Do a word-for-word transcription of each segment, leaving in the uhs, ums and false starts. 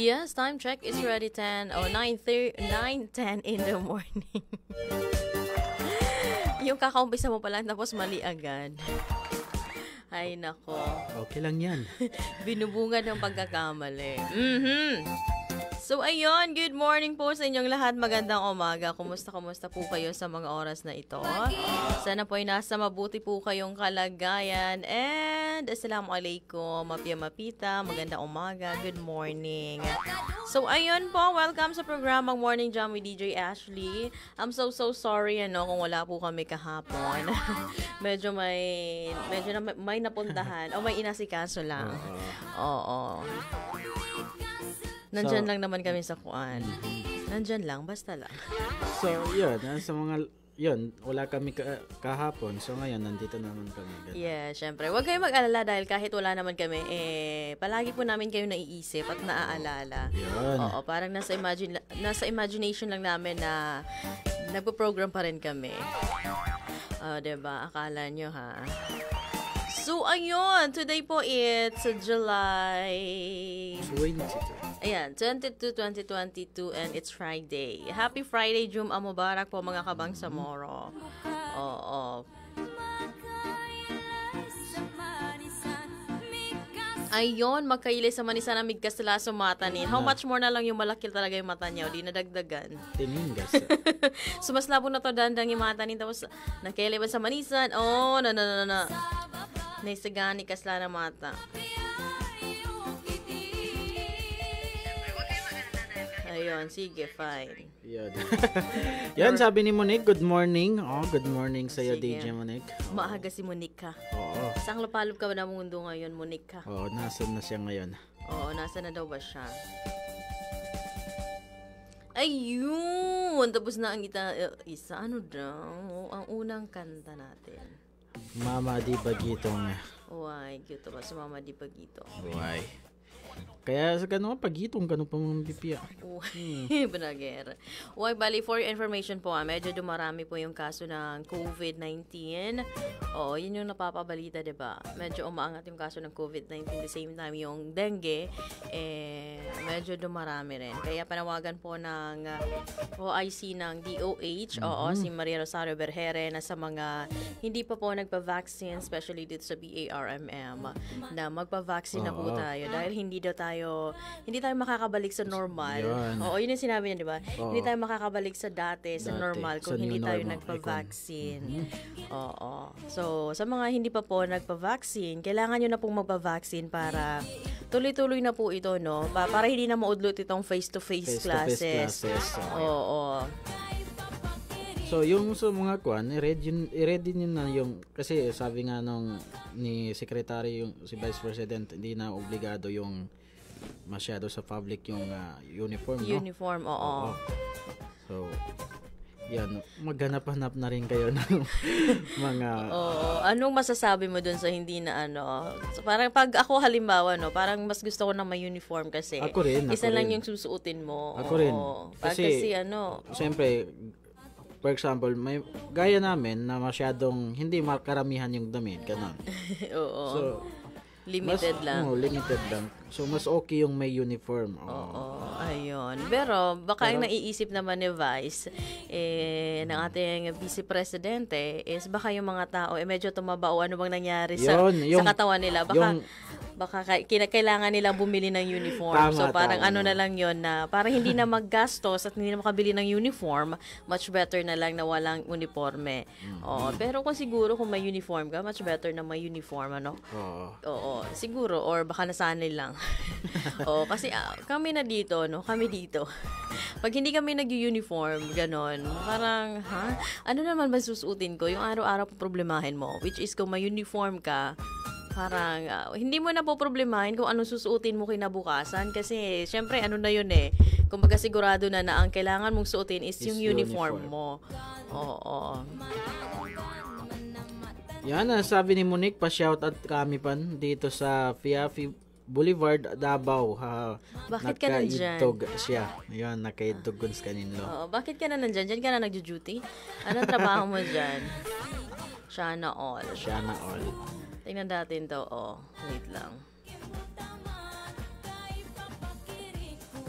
Yes, time check is already ten or nine ten in the morning. Yung kakaumpisa mo pa lang tapos mali agad. Ay, nako. Okay lang yan. Binubungad ng pagkakamali. Mm-hmm. So, ayun, good morning po sa inyong lahat. Magandang umaga. Kumusta, kumusta po kayo sa mga oras na ito? Sana po ay nasa mabuti po kayong kalagayan. And, assalamualaikum, mapia mapita. Magandang umaga. Good morning. So, ayun po, welcome sa programang Morning Jam with D J Ashley. I'm so, so sorry, ano, kung wala po kami kahapon. medyo may, medyo na, may napuntahan. O may inasikaso lang. Oo. Nandyan so, lang naman kami sa kuan. Nandyan lang, basta lang. So, yun. Sa mga, yun, wala kami ka, kahapon. So, ngayon, nandito naman kami. Ganun. Yeah, syempre. Huwag kayong mag-alala dahil kahit wala naman kami, eh, palagi po namin kayo naiisip at naaalala. Yun. Oo, parang nasa, imagine, nasa imagination lang namin na nagpo-program pa rin kami. Uh, diba? Akala nyo, ha? So, ayun. Today po, it's July... twenty-two. Ayan, twenty-two, twenty twenty-two, and it's Friday. Happy Friday, Jum'ah Mubarak po mga kabang sa Moro. Oo. Ayun, magkailay sa manisa na migkas sila sa mata ni. How much more na lang yung malaki talaga yung mata niya, o di nadagdagan. Tiningas. So, mas labo na to dandang yung mata ni. Tapos, nakailay ba sa manisan? Oh, na na na na. Naisagani kasla na mata. Ayun, sige, fine. Yan. Yan, sabi ni Monique, good morning. Oh, good morning sa'yo, D J Monique. Oh. Maaga si Monique ka. Oo. Saan lapalop ka ba na mundo ngayon, Monique ka? Oo, nasan na siya ngayon? Oo, nasa na daw ba siya? Ayun! Tapos na ang ita, isa, ano daw? Ang unang kanta natin. Mama di Bagito nga. Uy, cute ba si Mama di Bagito? Uy. Kaya sa gano'n, pagitong gano'n pa mga bipiya. Uy, banagera. Uy, bali, for your information po, ah, medyo dumarami po yung kaso ng covid nineteen. Oo, yun yung napapabalita, diba? Medyo umaangat yung kaso ng covid nineteen. The same time, yung dengue, eh, medyo dumarami rin. Kaya panawagan po ng uh, O I C ng D O H, mm-hmm. Oo, si Maria Rosario Berhere, na sa mga hindi pa po nagpa-vaccine, especially dito sa B A R M M, na magpa-vaccine na po tayo. Dahil hindi daw tayo, hindi tayo makakabalik sa normal. Yun. Oo, yun yung sinabi niya, di ba? Hindi tayo makakabalik sa dati, sa dati, normal, kung hindi tayo normal. Nagpa-vaccine. Mm-hmm. Oo. So, sa mga hindi pa po nagpa-vaccine, kailangan nyo na pong magpa-vaccine para tuloy-tuloy na po ito, no? Pa- para hindi na maudlot itong face-to-face, face classes. To face classes. Oo. Oo. So, yung sa mga kwan, i-ready, i-ready nyo na yung, kasi sabi nga nung ni Secretary, yung si Vice President, hindi na obligado yung masyado sa public yung uh, uniform, no? Uniform, oo. oo. So, yan, maghanap-hanap na rin kayo ng mga... Oo. Anong masasabi mo dun sa hindi na ano? So, parang pag ako halimbawa, no, parang mas gusto ko na may uniform kasi. Ako rin, ako isa lang rin. yung susuotin mo. Ako rin. Pag kasi, kasi ano... Siyempre, for example, may gaya namin na masyadong hindi makaramihan yung damit, ganun. Oo. So, limited mas, lang. Oo, limited lang. So, mas okay yung may uniform. Oo, oh. Ayun. Pero, baka Pero, ang naiisip naman ni Vice, eh, ng ating Vice Presidente, is baka yung mga tao, eh, medyo tumaba o ano bang nangyari yun, sa, yung, sa katawan nila. Baka, yung, baka kailangan nilang bumili ng uniform. Tama, so, parang tama. Ano na lang yun na, parang hindi na maggastos at hindi na makabili ng uniform, much better na lang na walang uniforme. Mm-hmm. Oo. Pero kung siguro, kung may uniform ka, much better na may uniform, ano? Oo. Oo. Siguro, or baka nasanay lang. Oo, kasi uh, kami na dito, no? Kami dito. Pag hindi kami nag-uniform, ganon, parang, ha? Ano naman ba susuotin ko? Yung araw-araw po problemahin mo. Which is, kung may uniform ka, parang, uh, hindi mo na po problemahin kung anong susuotin mo kinabukasan. Kasi, syempre, ano na yun eh. Kumbaga sigurado na na ang kailangan mong suotin is, is yung uniform, uniform mo. Oo. Yan, sabi ni Monique, pa-shout out kami pan dito sa Fiafi Boulevard, Davao. Ha, bakit ka nandyan? Nakaidtog siya. Yan, nakaidtog guns kaninlo. Oo, bakit ka na nandyan? Diyan ka na nagjo-duty? Anong trabaho mo dyan? Sana all. Sana all. Tingnan natin to. Oh, wait lang.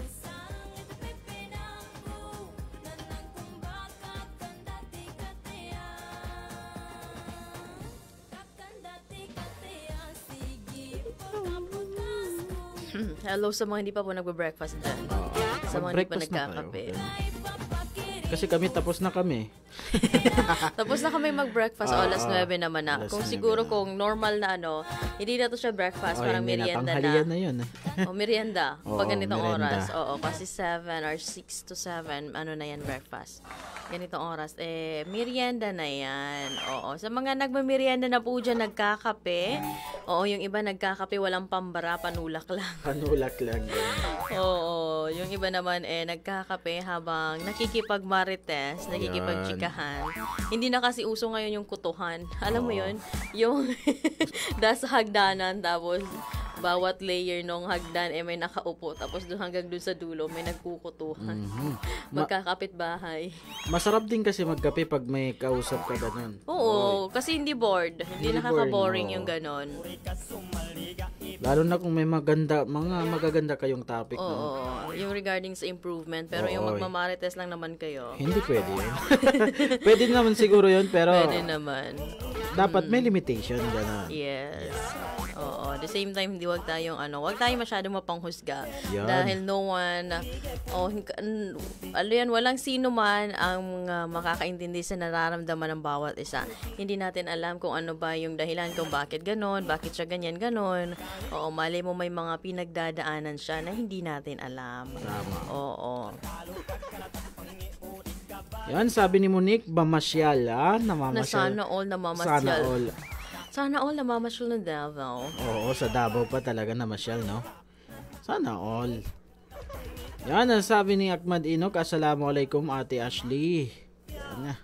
Hello sa mga hindi pa po nagbe-breakfast dyan. Oo. Sa mga hindi pa Mag-breakfast na nagkakape. kayo. Kasi kami tapos na kami. Tapos na kami mag-breakfast, Ah, alas ah, nuwebe naman na. alas Kung nuwebe siguro na. kung normal na ano, hindi na to siya breakfast, Oh, parang hindi na, merienda tanghalian na. na yun. O, merienda. Oo, Pag ganitong merienda. oras. Oo, kasi seven or six to seven, ano na yan, breakfast. Ganitong oras. Eh, merienda na yan. Oo. Sa mga nagmamerienda na po dyan, nagkakape. Oo, yung iba nagkakape, walang pambara, panulak lang. Panulak lang. Oo, yung iba naman eh nagkakape habang nakikipagmarites, nakikipagchikahan. Hindi na kasi uso ngayon yung kutuhan. Alam mo Oo. yun? Yung das hagdanan tapos bawat layer ng hagdan eh may nakaupo tapos doon hanggang doon sa dulo may nagkukutuhan. Mhm. Ma- Magkakapit bahay. Masarap din kasi magkape pag may kausap ka ganun. Oo, kasi hindi bored. Hindi, Hindi nakaka-boring boring, yung oo. ganon. Lalo na kung may maganda, mga magaganda kayong topic. Oo, No? yung regarding sa improvement. Pero yung Oo. magmamarites lang naman kayo. Hindi pwede yun. Pwede naman siguro yun, pero Pwede naman. dapat may limitation. Ganun. Yes. Oo. At the same time, hindi wag tayong ano, wag tayong masyadong mapanghusga. Yan. Dahil no one, oh, ano yan, walang sino man ang uh, makakaintindi sa nararamdaman ng bawat isa. Hindi natin alam kung ano ba yung dahilan kung bakit ganon, bakit siya ganyan, ganon. Oo, mali mo may mga pinagdadaanan siya na hindi natin alam. Tama. Oo. Yan, sabi ni Monique, mamasyal, ah, Na namamasyal. sana all Sana namamasyal. all. Sana all namamasyal ng Davao. Oo, sa Davao pa talaga namasyal, no? Sana all. Yan, ang sabi ni Ahmad Inok, assalamualaikum Ate Ashley. Yan na.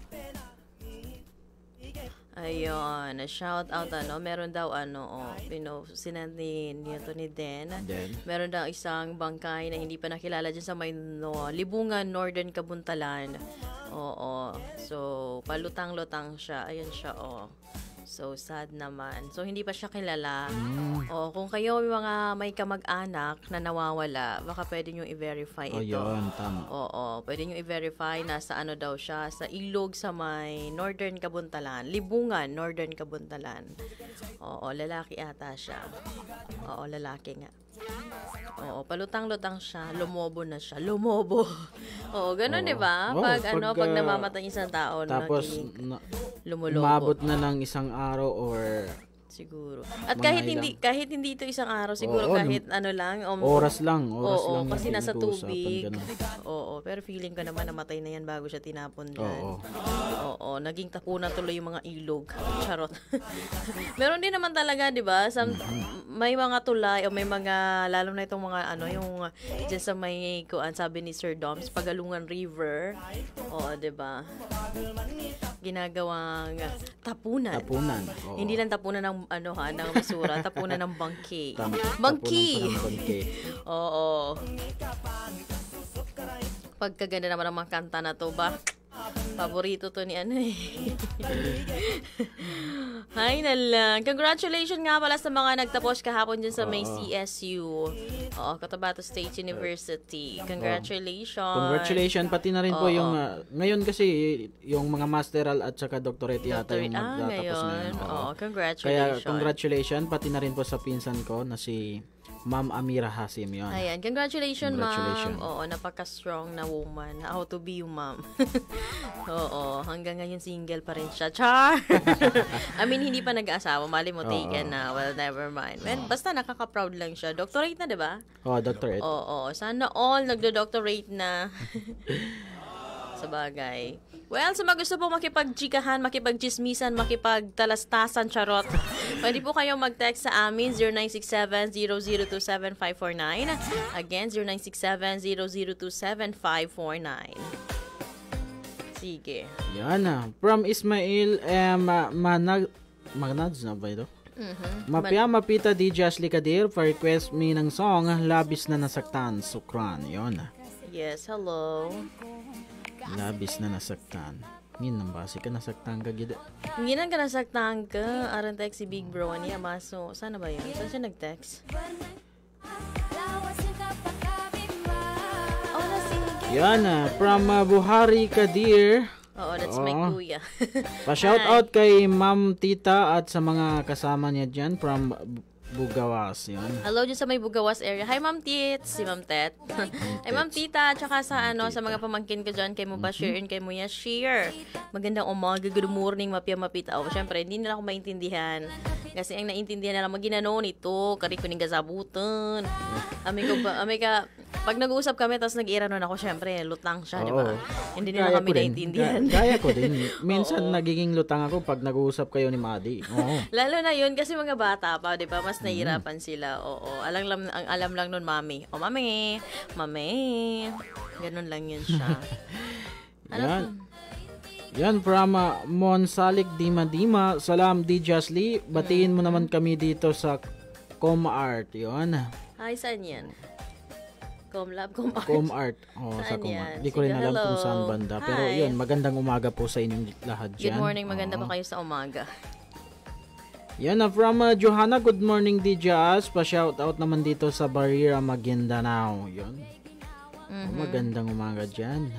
Ayun, shout out ano, meron daw ano, oh, pino, sinend ni, nito ni Den. Then, Meron daw isang bangkay na hindi pa nakilala dyan sa may no, Libungan, Northern Kabuntalan. Oo, so palutang-lutang siya. Ayan siya, oh. So, sad naman. So, hindi pa siya kilala. mm, O, kung kayo may mga may kamag-anak na nawawala, baka pwede nyo i-verify oh, ito. yun, tama. Oo, pwede nyo i-verify nasa ano daw siya, sa ilog sa may Northern Kabuntalan. Libungan, Northern Kabuntalan. Oo, lalaki ata siya. Oo, lalaki nga. Oo, palutang-lutang siya, lumobo na siya. Lumobo. Oo, ganun, Oo. di ba? Oo, Pag, ano, pag, pag ah, namamatay isang tao, Tapos, nagiging na, lumulobo. umabot na ng isang araw or Siguro. At Mga kahit ilang- hindi kahit hindi ito isang araw, siguro Oo, kahit ano lang, um, oras lang. Oras oo, lang yung kasi nasa pinag-uusapan, tubig. ganun. Oo, pero feeling ko naman namatay na yan bago siya tinapon dyan. Oo. Oo, naging tapunan tuloy yung mga ilog. Charot. Meron din naman talaga, 'di ba? Some, may mga tulay o may mga lalo na itong mga ano, yung dyan sa may kuan sabi ni Sir Doms, Pagalungan River. Oo, 'di ba? Ginagawang tapunan. Tapunan. Oo. Hindi lang tapunan ng ano ha, ng basura, tapunan ng bangke. Tam- Bangki. tapunan pa ng bangke. Oo. Pagkaganda naman ng mga kanta na to ba? Paborito to ni ano eh. Hay na lang. Congratulations nga pala sa mga nagtapos kahapon dyan sa may Oo. C S U. Oo, Cotabato State University. Congratulations. Congratulations, pati na rin po Oo. yung, ah, ngayon kasi, yung mga masteral at saka doctorate yata Doctorate. yung Ah, magtatapos ngayon. ngayon. Oo. Oo, Kaya, congratulations. congratulations, pati na rin po sa pinsan ko na si Ma'am Amira Hasim yun. Ayan, congratulations, Congratulations. ma'am. Oo, napaka-strong na woman. How to be you, ma'am. Oo, hanggang ngayon single pa rin siya. Char! I mean, hindi pa nag-aasawa. Mali mo, Oo. taken na. Well, never mind. Well, basta nakaka-proud lang siya. Doctorate na, di ba? Oh, doctorate. Oo, sana all nagdo-doctorate na. Sa bagay. Well, sa mga gusto po makipag-chikahan, makipag-chismisan, makipag-talastasan, charot, pwede po kayo mag-text sa amin, zero nine six seven, zero zero two seven five four nine. Again, zero nine six seven, zero zero two seven five four nine. Sige. Yan na. From Ismail, eh, ma, manag, magnads na ba ito? Mhm. Mapia Mapita D J Ashley Kadir for request me ng song Labis na Nasaktan, Sukran. Yun na. Yes, hello. Labis na nasaktan. Ngin nang basi ka nasaktan ka gida. Hindi na ka nasaktan ka. Aran text si Big Bro niya. Maso, sana ba yun? Saan siya nag-text? Oh, nasige. Yan na. From uh, Buhari Kadir. Oo, that's my Oo. kuya. Pa-shout out kay Ma'am Tita at sa mga kasama niya dyan from Bugawas, yun. Hello dyan sa may Bugawas area. Hi, Ma'am Tits. Si Ma'am Tet. Hi, Ma'am Tita. Tsaka sa ano, sa mga pamangkin ko dyan, kay mo ba share and kay mo ya share. Magandang umaga, good morning, mapia mapita. Oh, syempre, hindi nila ako maintindihan. Kasi ang naintindihan nila, maginano nito, kari ko ning gasabutan. Ami ko ba, ami ka, pag nag-uusap kami, tapos nag-ira nun ako, syempre, lutang siya, di ba? Hindi nila kami naintindihan. Gaya ko din. Minsan, nagiging lutang ako pag nag-uusap kayo ni Madi. Oo. Lalo na yun, kasi mga bata pa, di ba? Mas nahihirapan sila. Oo. Alam lang, ang alam lang nun, mami. O, mami. Mami. Ganun lang yun siya. Ano? Yan. Yan, from uh, Monsalik Dima Dima. Salam, D. Jasly. Batiin mo naman kami dito sa ComArt. Yun. Ay, saan yan? ComLab, ComArt. ComArt. Oh, sa ComArt. Hindi ko rin alam kung saan banda. Pero Hi. yun, magandang umaga po sa inyong lahat dyan. Good morning, maganda oh. ba kayo sa umaga? Yan na from uh, Johanna, good morning D J. Pa-shout out naman dito sa Barrera, Maguindanao. Yun. Mm-hmm. Oh, magandang umaga dyan.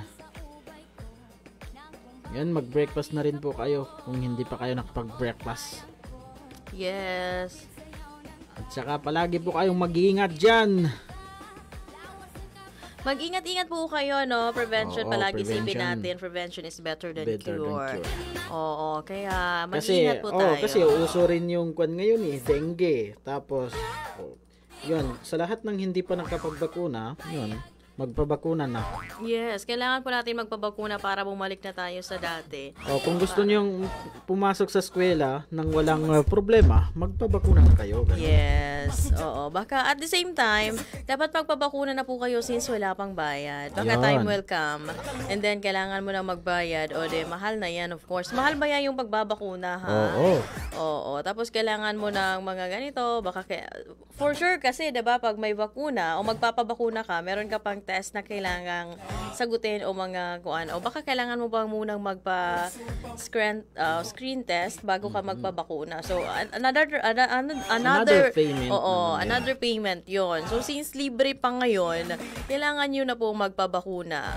Yan, mag-breakfast na rin po kayo kung hindi pa kayo nakapag-breakfast. Yes. At saka palagi po kayong mag-iingat dyan. Mag-ingat-ingat po kayo, no? Prevention, Oo, palagi prevention. sipin natin. Prevention is better than Better than cure. cure. Oo, kaya Kasi, mag-ingat po oh, tayo. kasi uso rin yung kwan ngayon eh, dengue. Tapos, oh, yun, sa lahat ng hindi pa nakapagbakuna, yun, magpabakuna na. Yes, kailangan po natin magpabakuna para bumalik na tayo sa dati. O, kung gusto niyong pumasok sa eskwela nang walang uh, problema, magpabakuna na kayo. Ganun. Yes, oo. Baka at the same time, dapat magpabakuna na po kayo since wala pang bayad. Baka Yan. time will come. And then, kailangan mo na magbayad. O de, mahal na yan, of course. Mahal ba yan yung pagbabakuna, ha? Oo. Oo. Tapos, kailangan mo ng mga ganito. Baka, kaya, for sure, kasi, diba, pag may bakuna o magpapabakuna ka, meron ka pang test na kailangang sagutin o mga kuan. O baka kailangan mo bang munang magpa screen, uh, screen test bago ka magpabakuna. So, another, another, another payment. Oo, naman another yan. payment yon. So, since libre pa ngayon, kailangan nyo na po magpabakuna.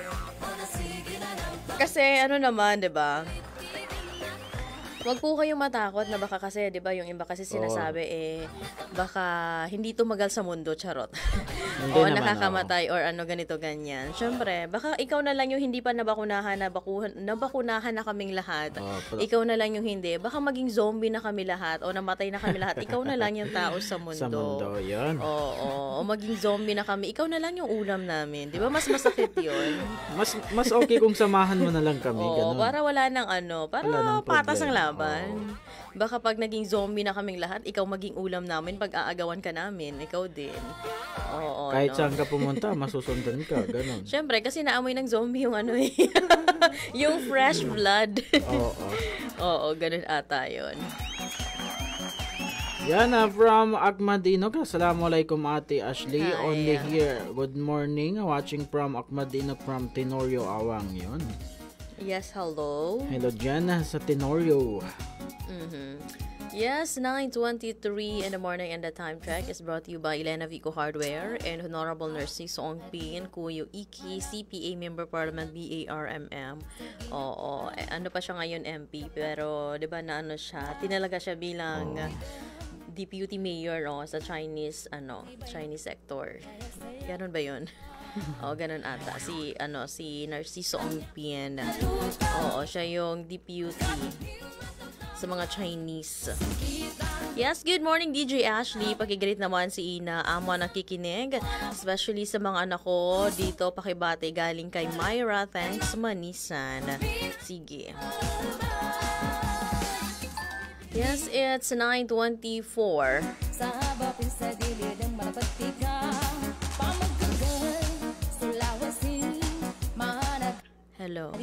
Kasi, ano naman, diba? Huwag po kayong matakot na baka kasi, di ba, yung iba kasi sinasabi, oh. eh, baka hindi tumagal sa mundo, charot. o naman, nakakamatay oh. or ano, ganito, ganyan. Siyempre, baka ikaw na lang yung hindi pa nabakunahan, nabakuhan, nabakunahan na kaming lahat. Oh, pero, ikaw na lang yung hindi. Baka maging zombie na kami lahat o namatay na kami lahat. Ikaw na lang yung tao sa mundo. Sa mundo, yun. Oo, oo. O maging zombie na kami. Ikaw na lang yung ulam namin. Di ba, mas masakit yun? mas mas okay kung samahan mo na lang kami. Oo, ganun. para wala nang ano, para nang patas ang laban. Oh. Baka pag naging zombie na kaming lahat, ikaw maging ulam namin pag aagawan ka namin. Ikaw din. Oo, kahit no? saan ka pumunta, masusundan ka. Ganun. Siyempre, kasi naamoy ng zombie yung ano eh. yung fresh blood. Oo. Oo, ganun ata yun. Yan na from Akmadino. Assalamualaikum Ate Ashley. Hi. Only here. Good morning. Watching from Akmadino from Tenorio Awang. Yun. Yes, hello. Hello dyan sa Tenorio. Mm-hmm. Yes, nine twenty-three in the morning, and the time check is brought to you by Elena Vico Hardware and Honorable Nurse Song Pin, Kuyo Iki, C P A Member Parliament, B A R M M. Oo, eh, ano pa siya ngayon, M P, pero 'di ba na ano siya, tinalaga siya bilang oh. Deputy Mayor no, sa Chinese ano, Chinese sector. Ganun ba 'yun? O, ganun ata. Si, ano, si Narciso Ongpien. Oo, siya yung deputy sa mga Chinese. Yes, good morning D J Ashley. Pakigreet naman si Ina. Amo nakikinig. Especially sa mga anak ko dito. Pakibate galing kay Myra. Thanks, Manisan. Sige. Yes, it's nine twenty-four. Sa habapin sa dilid ang malapagtigang hello.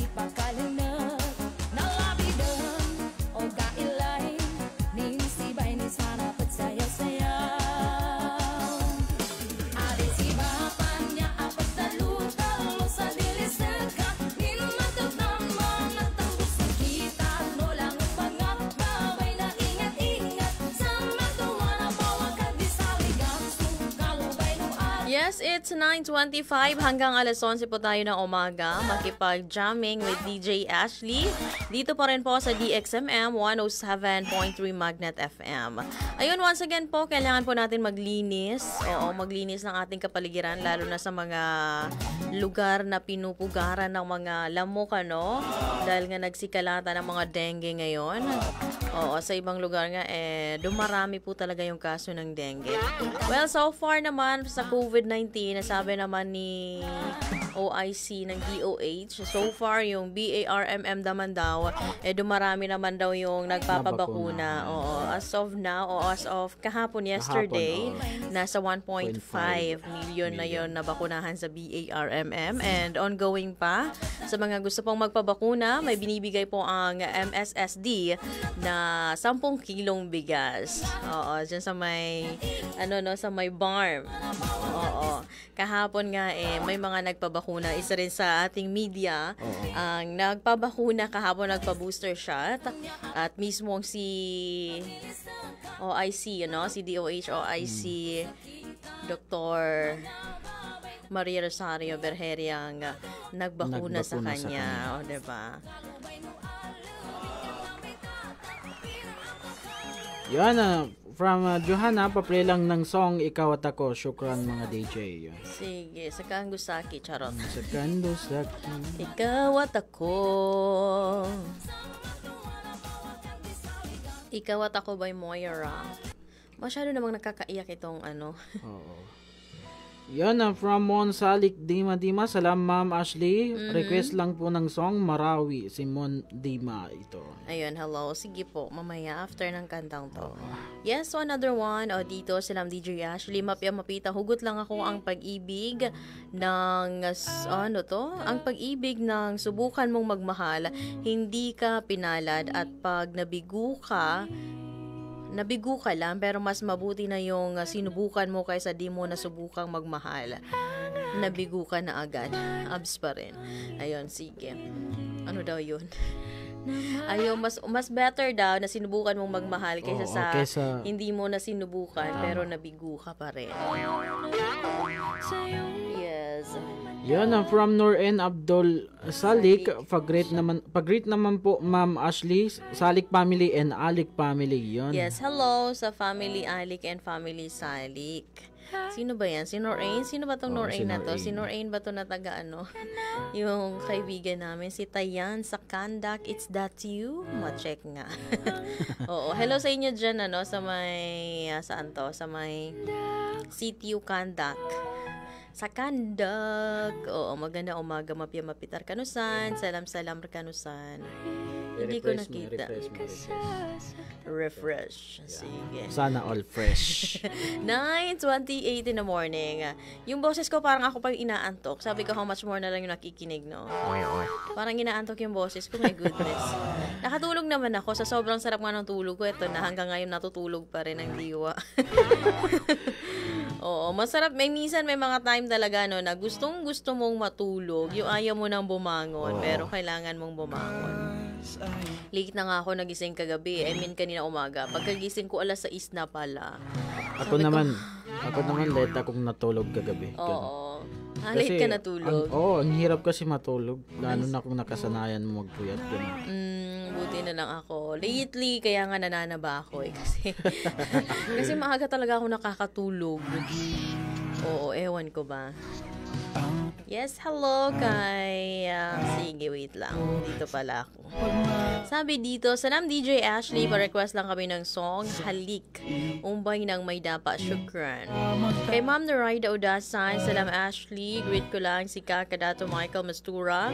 Yes, it's nine twenty-five. Hanggang alas onse po tayo ng umaga. Makipag-jamming with D J Ashley. Dito pa rin po sa D X M M one oh seven point three Magnet F M. Ayun, once again po, kailangan po natin maglinis. Oo, maglinis ng ating kapaligiran, lalo na sa mga lugar na pinupugaran ng mga lamok, ano? Dahil nga nagsikalata ng mga dengue ngayon. Oo, sa ibang lugar nga, eh, dumarami po talaga yung kaso ng dengue. Well, so far naman sa COVID nineteen, nasabi naman ni O I C ng D O H, so far yung B A R M M naman daw, eh dumarami naman daw yung nagpapabakuna. Oo, as of now, o as of kahapon, yesterday, kahapon, oh. nasa one point five million na yon na bakunahan sa B A R M M, and ongoing pa. Sa mga gusto pong magpabakuna, may binibigay po ang M S S D na sampung kilong bigas. Oo, dyan sa may, ano no, sa may barm. Oo. Kahapon nga eh, may mga nagpabakuna. Isa rin sa ating media, oo, ang nagpabakuna kahapon, nagpa-booster shot. At mismo si O I C, you know, si D O H, O I C, hmm. Doctor Maria Rosario Berheria ang nagbakuna, nagbakuna sa kanya. Sa kanya. O, diba? Yan na. From uh, Johanna, pa-play lang ng song Ikaw at Ako. Syukran mga D J. Yan. Sige, sa Kangusaki, charot. Sa Kangusaki. Ikaw at Ako. Ikaw at Ako by Moira. Masyado namang nakakaiyak itong ano. Oo. Yan na, from Mon Salik Dima Dima. Salam Ma'am Ashley. Mm-hmm. Request lang po ng song Marawi. Si Mon Dima ito. Ayun, hello. Sige po, mamaya after ng kantang to. Oh. Yes, so another one. O dito, salam D J Ashley. Mapya mapita. Hugot lang ako ang pag-ibig ng, ano to? Ang pag-ibig ng subukan mong magmahal. Hindi ka pinalad at pag nabigo ka, nabigo ka lang, pero mas mabuti na yung uh, sinubukan mo kaysa di mo nasubukang magmahal. Nabigo ka na agad. Abs pa rin. Ayun, sige. Ano daw yun? Ayun, mas mas better daw na sinubukan mong magmahal kaysa oh, sa okay, sa hindi mo na sinubukan, uh, pero nabigo ka pa rin. Yes. Yan ang from Nur N. Abdul Salik. Pag-greet naman, pag-greet naman po Ma'am Ashley, Salik family and Alik family. Yan. Yes, hello sa family Alik and family Salik. Sino ba yan? Si Norain? Sino ba tong oh, Norain si na to? Si Norain ba to na taga ano? Yung kaibigan namin, si Tayan sa Kandak. It's that you? Ma-check nga. Oo, hello sa inyo dyan, ano, sa may, uh, saan to? Sa may C T U Kandak. Sa Kandak. Oo, maganda umaga, mapya mapitar kanusan. Salam salam kanusan. Hindi ko nakita. Refresh, refresh. Refresh. Sige. Sana all fresh. nine twenty-eight in the morning. Yung boses ko parang ako pang inaantok. Sabi ko how much more na lang yung nakikinig, no? Parang inaantok yung boses ko. My goodness. Nakatulog naman ako. Sa sobrang sarap nga ng tulog ko. Ito na hanggang ngayon natutulog pa rin ang diwa. Oo, masarap. May minsan may mga time talaga, no, na gustong gusto mong matulog. Yung ayaw mo nang bumangon, pero kailangan mong bumangon. Late na nga ako nagising kagabi. I mean, kanina umaga. Pagkagising ko, alas sais na pala. Ako Sabi naman, ko, ako naman late akong natulog kagabi. Oo. Ah, late ka natulog? Oo, oh, ang hirap kasi matulog. Lalo na kung nakasanayan mo magpuyat. Mm, buti na lang ako. Lately, kaya nga nananaba ako eh. Kasi, kasi maaga talaga ako nakakatulog. Oo, ewan ko ba. Yes, hello kay... Uh, sige, wait lang. Dito pala ako. Sabi dito, salam D J Ashley, pa-request lang kami ng song, Halik. Umbay ng may dapa, syukran. Kay Ma'am Narida Udasan, salam Ashley, greet ko lang si Kakadato Michael Mastura.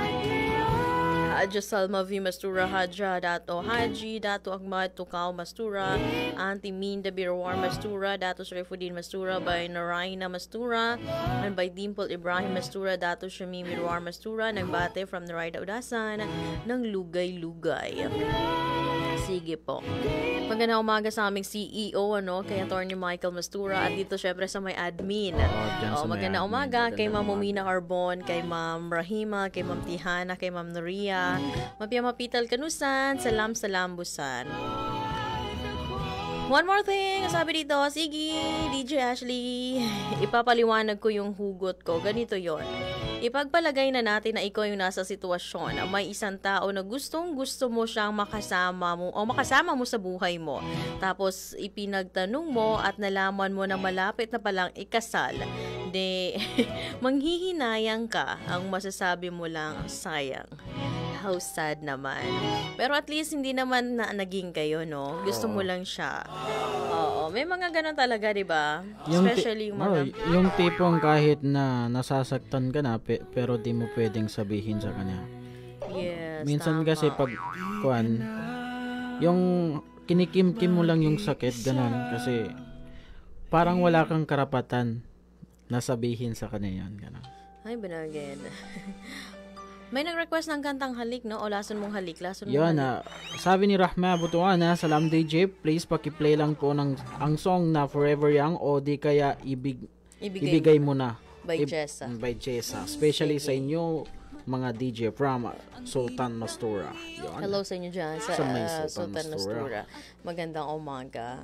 Haja Salma V. Mastura, Haja Dato Haji, Dato Ahmad Tukaw Mastura, Auntie Minda Birwar Mastura, Dato Sharifudin Mastura by Naraina Mastura, and by Dimple Ibrahim Mastura, Dato Shami Mirwar Mastura, nagbate from Narida Udasan ng Lugay-Lugay. Sige po. Magandang umaga sa aming C E O, ano, kay Attorney Michael Mastura, at dito syempre sa may admin. Oh, oh, magandang umaga kay Ma'am Mumina Carbon, kay Ma'am Rahima, kay Ma'am Tihana, kay Ma'am Noria, Mapya Mapital Kanusan, salam salam busan. One more thing, sabi dito, sige, D J Ashley, ipapaliwanag ko yung hugot ko. Ganito yon. Ipagpalagay na natin na ikaw yung nasa sitwasyon na may isang tao na gustong gusto mo siyang makasama mo o makasama mo sa buhay mo. Tapos ipinagtanong mo at nalaman mo na malapit na palang ikasal. De, manghihinayang ka, ang masasabi mo lang, sayang. How sad naman. Pero at least hindi naman na naging kayo, no? Gusto mo lang siya. Oo. May mga ganun talaga, di ba? Especially yung mga... Oh, yung tipong kahit na nasasaktan ka na, pe, pero di mo pwedeng sabihin sa kanya. Yes, minsan tama. kasi pag, kuan, yung kinikim-kim mo lang yung sakit, ganun. Kasi parang wala kang karapatan na sabihin sa kanya yan, ganun. Ay, banagin. May nag-request ng kantang halik, no? O lason mong halik, lason mong Yun, halik. uh, sabi ni Rahma Butuana, salam D J, please pakiplay lang po ng ang song na Forever Young o di kaya ibig, ibigay, ibigay mo na. By Jessa. I, by Jessa. Especially Sige. Sa inyo, mga D J from Sultan Mastura. Yun. Hello sa inyo dyan, sa, sa uh, Sultan, Sultan Mastura. Mastura. Magandang umaga.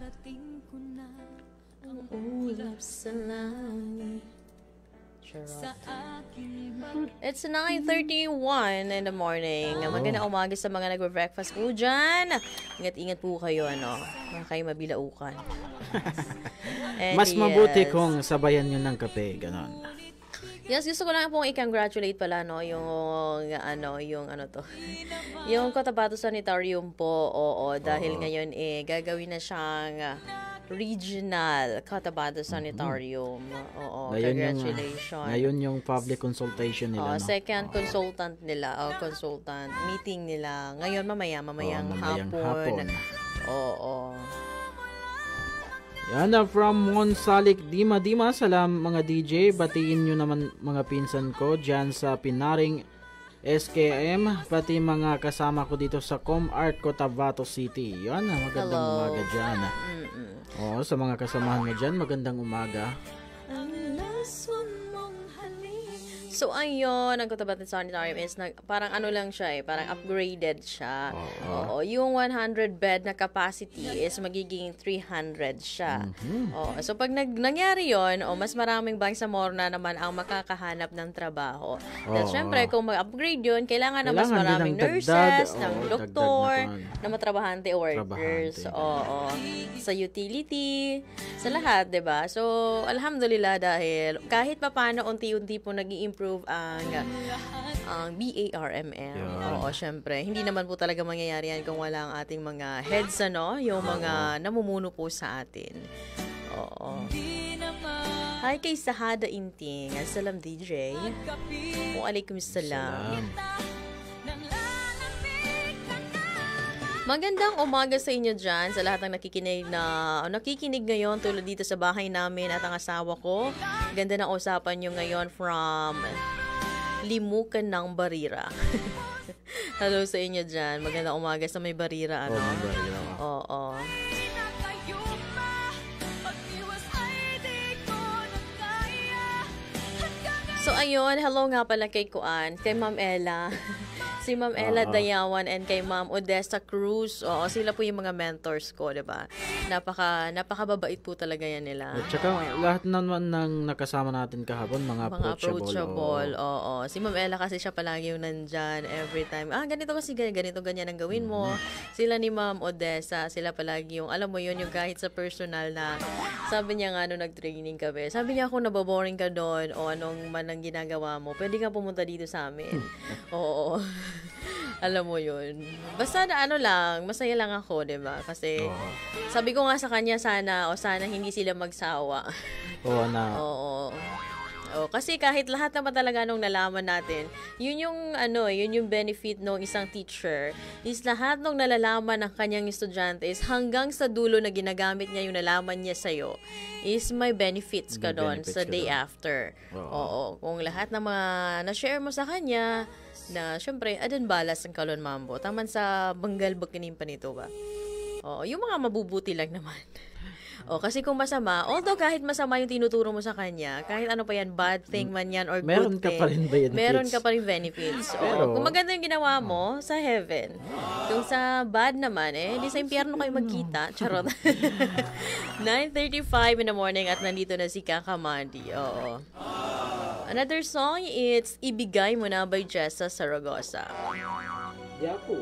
Ang ulap sa langit. It's nine thirty-one in the morning. Magandang umaga sa mga nagbe-breakfast po dyan. Ingat-ingat po kayo, ano? Mga kayo mabilaukan. Mas mabuti yes. kung sabayan nyo ng kape, ganon. Yes, gusto ko lang pong i-congratulate pala, no, yung, ano, yung, ano to, yung Cotabato Sanitarium po, oo, dahil uh-huh. ngayon, eh, gagawin na siyang regional Cotabato Sanitarium. Mm-hmm. Oo, ngayon congratulations. Yung, ngayon yung public consultation nila, oh, no? Second consultant nila, oh, consultant, meeting nila. Ngayon, mamaya, mamayang, oh, mamayang hapon. hapon. Oo, oo. Yan na from Monsalik Dima Dima. Salam mga D J. Batiin nyo naman mga pinsan ko dyan sa Pinaring S K I A M. Pati mga kasama ko dito sa ComArt Cotabato City. Yan na, magandang Hello. umaga dyan. Mm-mm. Oo, sa mga kasamahan mo dyan, magandang umaga. So, ayun, ang Cotabato Sanitarium is nag, parang ano lang siya eh, parang upgraded siya. Oo. Oo, yung one hundred bed na capacity is magiging three hundred siya. Mm-hmm. Oo, so, pag nag, nangyari yon, oh, mas maraming bangsamorna naman ang makakahanap ng trabaho. At syempre, kung mag-upgrade yun, kailangan, kailangan na mas maraming nurses, dagdag, ng oh, doktor, na, na matrabahante workers. Trabahante. Oo, sa utility, sa lahat, diba? So, alhamdulillah dahil kahit pa paano unti-unti po nag-i-improve ang ang B A R M M. Yeah. Oo, syempre. Hindi naman po talaga mangyayari yan kung wala ang ating mga heads, ano? Yung mga namumuno po sa atin. Oo. Hi kay Sahada Inting. Assalam D J. Waalaikum salam. Magandang umaga sa inyo dyan, sa lahat ng nakikinig na nakikinig ngayon tulad dito sa bahay namin at ang asawa ko. Ganda ng usapan nyo ngayon from Limukan ng Barira. Hello sa inyo dyan. Magandang umaga sa may Barira. Ano? Oh, may Barira. Oo. Oh, oh. So, ayun. Hello nga pala kay Kuan, kay Ma'am Ella. Si Ma'am Ella uh-huh. Dayawan and kay Ma'am Odessa Cruz. Oo, sila po yung mga mentors ko, diba? Napaka, napakababait po talaga yan nila. At saka lahat naman ng nakasama natin kahapon, mga, mga approachable. approachable. Oo. Oo. Si Ma'am Ella kasi siya palagi yung nandyan every time. Ah, ganito kasi ganito, ganyan ang gawin mo. Mm-hmm. Sila ni Ma'am Odessa, sila palagi yung, alam mo yun, yung kahit sa personal na, sabi niya nga, ano, nag-training kami. Sabi niya, kung nababoring ka doon o anong man ang ginagawa mo, pwede ka pumunta dito sa amin. Oo. Alam mo yun. Basta na ano lang, masaya lang ako, diba? Kasi, oh. sabi ko nga sa kanya, sana, o sana hindi sila magsawa. Oo, na. Oo. Oh, kasi kahit lahat naman talaga nung nalaman natin, yun yung ano, yun yung benefit ng isang teacher, is lahat nung nalalaman ng kanyang estudyante is hanggang sa dulo na ginagamit niya yung nalaman niya sa'yo, is may benefits ka doon sa day doon. After. Oo. Oo. Kung lahat na mga na-share mo sa kanya, na syempre, adan balas ang kalon mambo. Taman sa banggal bakinim pa nito ba? Oo, yung mga mabubuti lang naman. O, kasi kung masama, although kahit masama yung tinuturo mo sa kanya, kahit ano pa yan, bad thing man yan or Meron good ka thing, pa rin benefits. meron ka pa rin benefits. O, Pero, kung maganda yung ginawa mo, sa heaven. Kung sa bad naman, eh, di sa impyerno kayo magkita. Charot. nine thirty-five in the morning at nandito na si Kakamadi. Oo. Another song, it's Ibigay Mo Na by Jessa Saragosa. Yapo.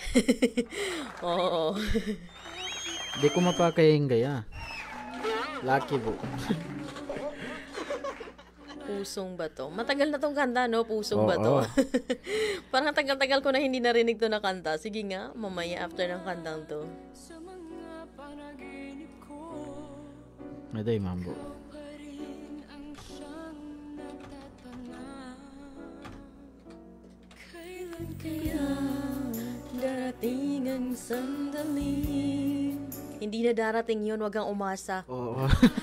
Oo. Di ko mapakayang gaya. Lucky po. Pusong Bato. Matagal na tong kanta, no? Pusong Oo. Bato. Parang tagal-tagal ko na hindi narinig to na kanta. Sige nga, mamaya after ng kantang to. Aday, mambo. Kaya darating ang sandali. Hindi na darating yun, wag kang umasa. Oo.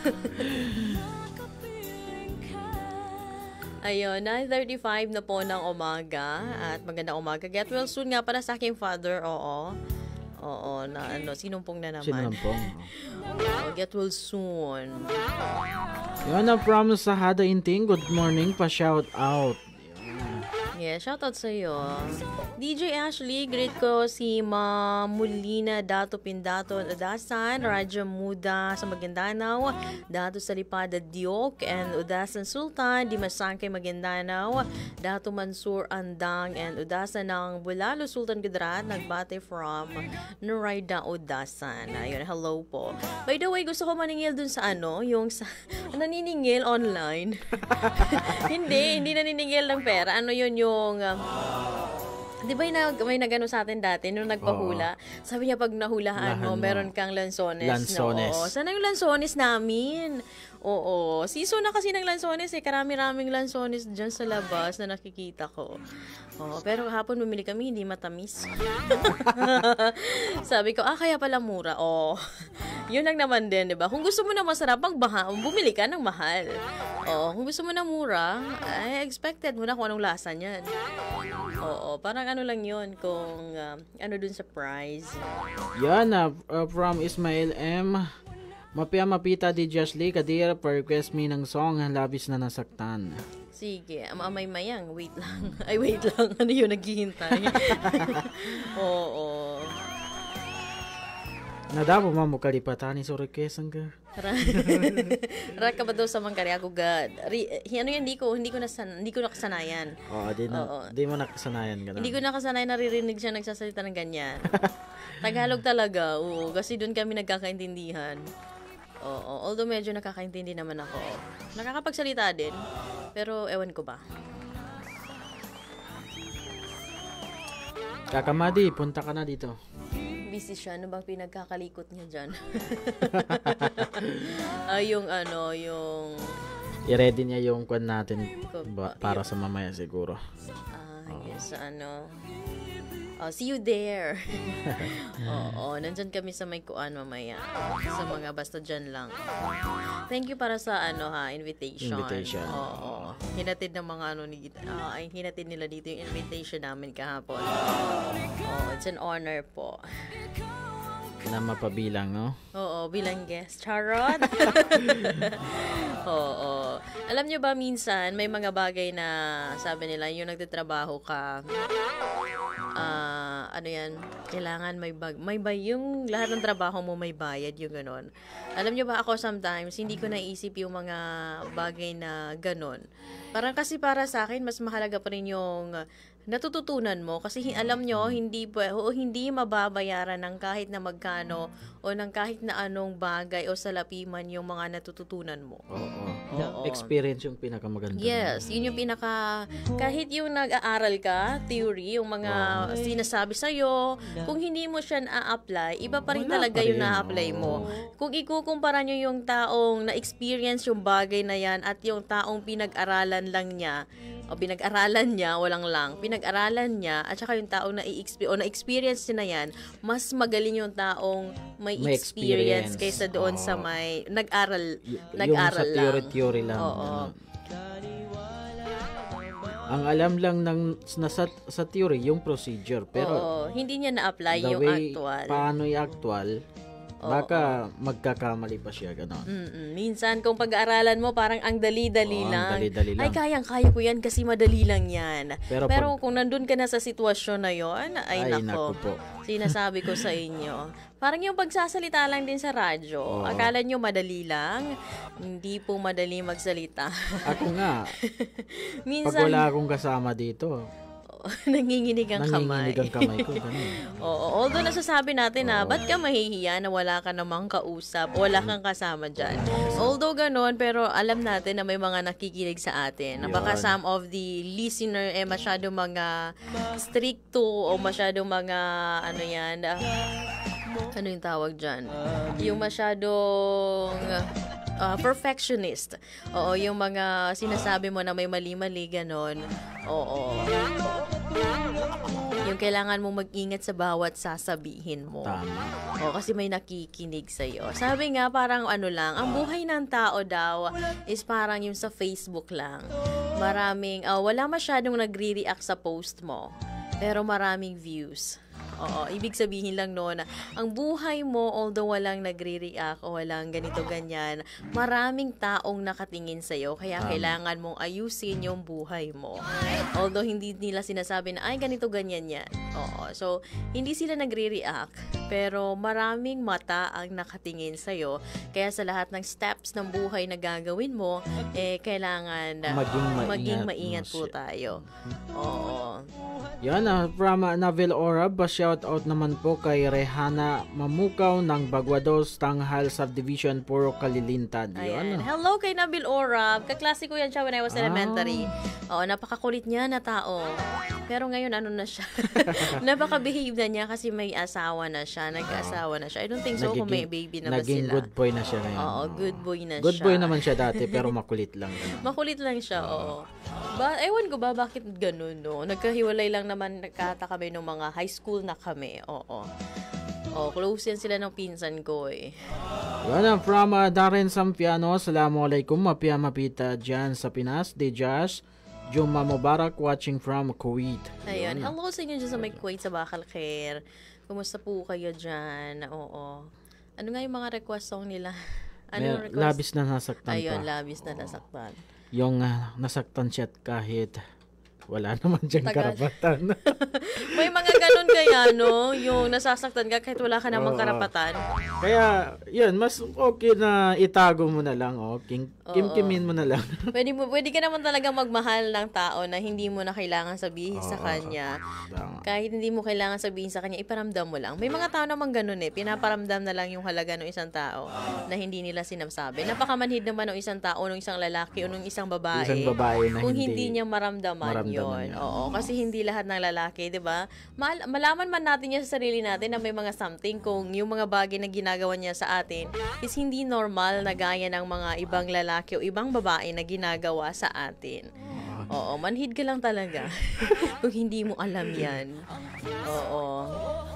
Ayun, nine thirty-five na po ng umaga at magandang umaga. Get well soon nga para sa aking father, oo. Oo, na ano, sinumpong na naman. Sinumpong. Oo, get well soon. Yan ang from sa Hada Inting. Good morning pa shout out. Yeah, shoutout sa iyo. D J Ashley, greet ko si Ma Molina Dato Pindato Udasan, Raja Muda sa Maguindanao, Dato Salipada Diok and Udasan Sultan, Dimasangkay Maguindanao, Dato Mansur Andang and Udasan ng Bulalo Sultan Gudrat, nagbate from Noraida Udasan. Ayun, hello po. By the way, gusto ko maningil dun sa ano, yung sa naniningil online. hindi, hindi naniningil ng pera. Ano yun yung um, di ba yung nag, may nagano sa atin dati nung nagpahula? Oo. Sabi niya pag nahulaan mo, meron kang lansones. Lansones. No? Sana yung lansones namin. Oo. Season na kasi ng lansones eh. Karami-raming lansones dyan sa labas na nakikita ko. Oo. Pero hapon bumili kami, hindi matamis. Sabi ko, ah, kaya pala mura. Oo. Yun lang naman din, di ba? Kung gusto mo na masarap, magbaha, bumili ka ng mahal. Oo. Kung gusto mo na mura, ay expected mo na kung anong lasa niyan. Oo. Parang ano lang yun, kung uh, ano dun sa price. Yan na, uh, from Ismail M. Mapia mapita di Joshly Kadir per request me ng song labis na nasaktan. Sige, amay mayang, wait lang. Ay, wait lang. Ano yun, naghihintay? Oo. Nadabo mo mo kalipatan ni so requestan ka. Raka ba daw sa mangkari ako God? Ano yan, hindi ko, hindi ko, nasan, hindi ko nakasanayan. Oo, di, na, Oo. di mo nakasanayan. Ganun. Hindi ko nakasanayan naririnig siya nagsasalita ng ganyan. Tagalog talaga, oo. Kasi doon kami nagkakaintindihan. Oo, although medyo nakakaintindi naman ako. Nakakapagsalita din, pero ewan ko ba. Kakamadi, punta ka na dito. Busy siya. Ano bang pinagkakalikot niya dyan? ah, yung ano, yung... I-ready niya yung kwan natin ba, para yung... sa mamaya siguro. Ah, oh. Yes, ano... Oh, see you there. Oo, nandyan kami sa may kuan mamaya. Sa mga basta dyan lang. Thank you para sa ano ha, invitation. Invitation. Oo. Hinatid ng mga ano ni uh, ay hinatid nila dito yung invitation namin kahapon. Oh, it's an honor po. Na mapabilang, no? Oo, bilang guest. Charot. Oo. Alam nyo ba minsan may mga bagay na sabi nila yung nagtatrabaho ka uh, ano yan, kailangan may bag, may bay, yung lahat ng trabaho mo may bayad, yung ganon. Alam nyo ba ako sometimes, hindi ko naisip yung mga bagay na ganon. Parang kasi para sa akin, mas mahalaga pa rin yung natututunan mo kasi alam nyo hindi o hindi mababayaran ng kahit na magkano o ng kahit na anong bagay o salapi man yung mga natututunan mo. Oo. Oo. Experience yung pinakamaganda. Yes, yun yung pinaka kahit yung nag-aaral ka, theory, yung mga oh. sinasabi sa iyo, kung hindi mo siya na-apply, iba pa rin Wala talaga pa rin. yung na-apply mo. Kung ikukumpara nyo yung taong na-experience yung bagay na yan at yung taong pinag-aralan lang niya o pinag-aralan niya, walang lang, pinag-aralan niya, at saka yung taong na-experience o na-experience niya na yan, mas magaling yung taong may, may experience, experience kaysa doon oh. sa may nag-aral, y- nag-aral yung sa lang. theory lang. Oo. Ano. Ang alam lang ng na sa, sa theory yung procedure, pero Oo, hindi niya na-apply the yung way actual. Paano yung actual, Baka magkakamali pa siya, gano'n. Mm-mm. Minsan, kung pag-aaralan mo, parang ang dali-dali Oo, lang. ang dali-dali lang. Ay, kayang-kaya ko yan kasi madali lang yan. Pero, Pero pag, kung nandun ka na sa sitwasyon na yon, ay, ay nako. naku po. Sinasabi ko sa inyo. Parang yung pagsasalita lang din sa radyo. Oo. Akala nyo madali lang. Hindi po madali magsalita. Ako nga, Minsan, pag wala akong kasama dito, nanginginig ang kamay. nanginginig ang kamay ko, gano'n. Oo, although nasasabi natin na, ba't ka mahihiya na wala ka namang kausap, wala kang kasama dyan. Although ganon, pero alam natin na may mga nakikinig sa atin. Na baka Yun. some of the listener eh masyado mga stricto o masyado mga, ano yan, ah, ano yung tawag dyan? Yung masyadong uh, perfectionist. Oo, yung mga sinasabi mo na may mali-mali, ganon. Oo. Yung kailangan mo mag-ingat sa bawat sasabihin mo. Tama. O, kasi may nakikinig sa'yo. Sabi nga, parang ano lang, ang buhay ng tao daw is parang yung sa Facebook lang. Maraming, uh, wala masyadong nagre-react sa post mo, pero maraming views. Oo, ibig sabihin lang no na ang buhay mo, although walang nagre-react o walang ganito-ganyan, maraming taong nakatingin sa'yo, kaya Um, kailangan mong ayusin yung buhay mo. Although hindi nila sinasabi na, ay, ganito-ganyan yan. Oo, so, hindi sila nagre-react, pero maraming mata ang nakatingin sa'yo, kaya sa lahat ng steps ng buhay na gagawin mo, eh, kailangan Maging maingat, maging maingat po Shit. tayo. Oo. Yan, uh, from uh, Navel Orab, shout out naman po kay Rehana Mamukaw ng Bagwados, Tanghal Subdivision, Puro Kalilintan. Ayan. Yan. Hello kay Nabil Orab. Kaklase ko yan siya when I was Ah. elementary. Oo, napakakulit niya na tao. Pero ngayon, ano na siya? Napaka-behave na niya kasi may asawa na siya. Nag-asawa na siya. I don't think so kung may baby na ba naging sila. good boy na siya ngayon. Oo, good boy na Good siya. boy naman siya dati, pero makulit lang. Ganun. Makulit lang siya, oo. Ba, ewan ko ba bakit ganun, no? Nagkahiwalay lang naman, nagkata kami nung mga high school na kami. Oo. Oh, close yan sila ng pinsan ko eh. Yan, from uh, Darren Sampiano, Assalamualaikum, mapia mapita dyan sa Pinas, de Josh, Juma Mubarak, watching from Kuwait. Ayun. Hello sa inyo dyan sa may Kuwait, sa Bakalkhair. Kumusta po kayo dyan? Oo. Ano nga yung mga request song nila? Ano May request? labis na nasaktan Ayun, pa. labis na nasaktan. Yung uh, nasaktan siya kahit wala naman dyan Tagal. karapatan. May mga ganun kaya, no? Yung nasasaktan ka kahit wala ka namang Oo. karapatan. Kaya, yun, mas okay na itago mo na lang, oh. Kim, kim-kimin mo na lang. Pwede, mo, pwede ka naman talaga magmahal ng tao na hindi mo na kailangan sabihin sa Oo. kanya. Tama. Kahit hindi mo kailangan sabihin sa kanya, iparamdam mo lang. May mga tao naman ganun eh. Pinaparamdam na lang yung halaga ng isang tao na hindi nila sinasabi. Napakamanhid naman ng isang tao, ng isang lalaki o ng isang babae. Isang babae na kung hindi, hindi niya maramdaman, maramdaman yon. yun. Oo, kasi hindi lahat ng lalaki, 'di ba? Mal- malaman man natin yan sa sarili natin na may mga something kung yung mga bagay na ginagawa niya sa atin is hindi normal na gaya ng mga ibang lalaki o ibang babae na ginagawa sa atin. Oo, manhid ka lang talaga kung hindi mo alam yan. Oo.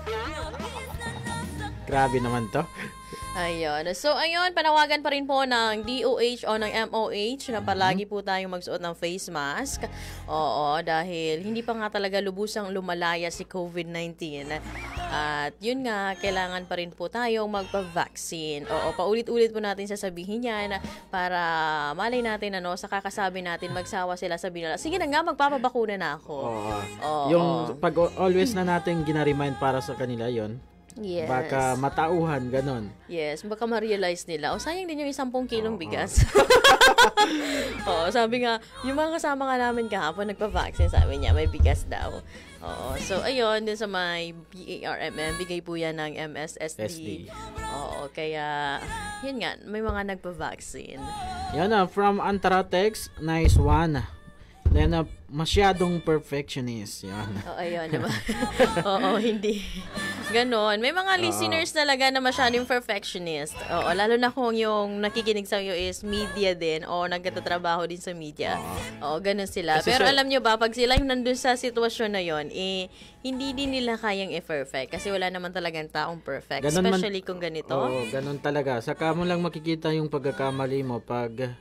Grabe naman to. Ayun. So, ayun, panawagan pa rin po ng D O H o ng M O H na palagi po tayong magsuot ng face mask. Oo, dahil hindi pa nga talaga lubusang lumalaya si covid nineteen. At yun nga, kailangan pa rin po tayong magpa-vaccine. Oo, paulit-ulit po natin sasabihin yan para malay natin, ano, sa kakasabi natin, magsawa sila, sabihin nila, sige na nga, magpapabakuna na ako. Oo. Oo. Yung pag always na natin ginaremind para sa kanila yon. Yes. Baka matauhan, ganon. Yes, baka ma-realize nila, oh, sayang din yung isang kilong bigas. Oo, sabi nga, yung mga kasama nga namin kahapon, nagpa-vaccine, sabi niya, may bigas daw. Oo, so ayun, din sa may D A R M M, bigay po yan ng M S S D. S D. Oo, kaya, yun nga, may mga nagpa-vaccine. Yan na, from Antaratex, nice one. Then, uh, masyadong perfectionist. Yan. Oo, ayun, diba? Oo, hindi. Ganon. May mga listeners talaga na masyadong perfectionist. Oo, lalo na kung yung nakikinig sa iyo is media din o nagtatrabaho din sa media. Oo, ganon sila. Kasi Pero so- alam nyo ba, pag sila yung nandun sa sitwasyon na yon, eh, hindi din nila kayang i-perfect. Kasi wala naman talagang taong perfect. Ganon man- Especially kung ganito. Oo, ganon talaga. Saka mo lang makikita yung pagkakamali mo pag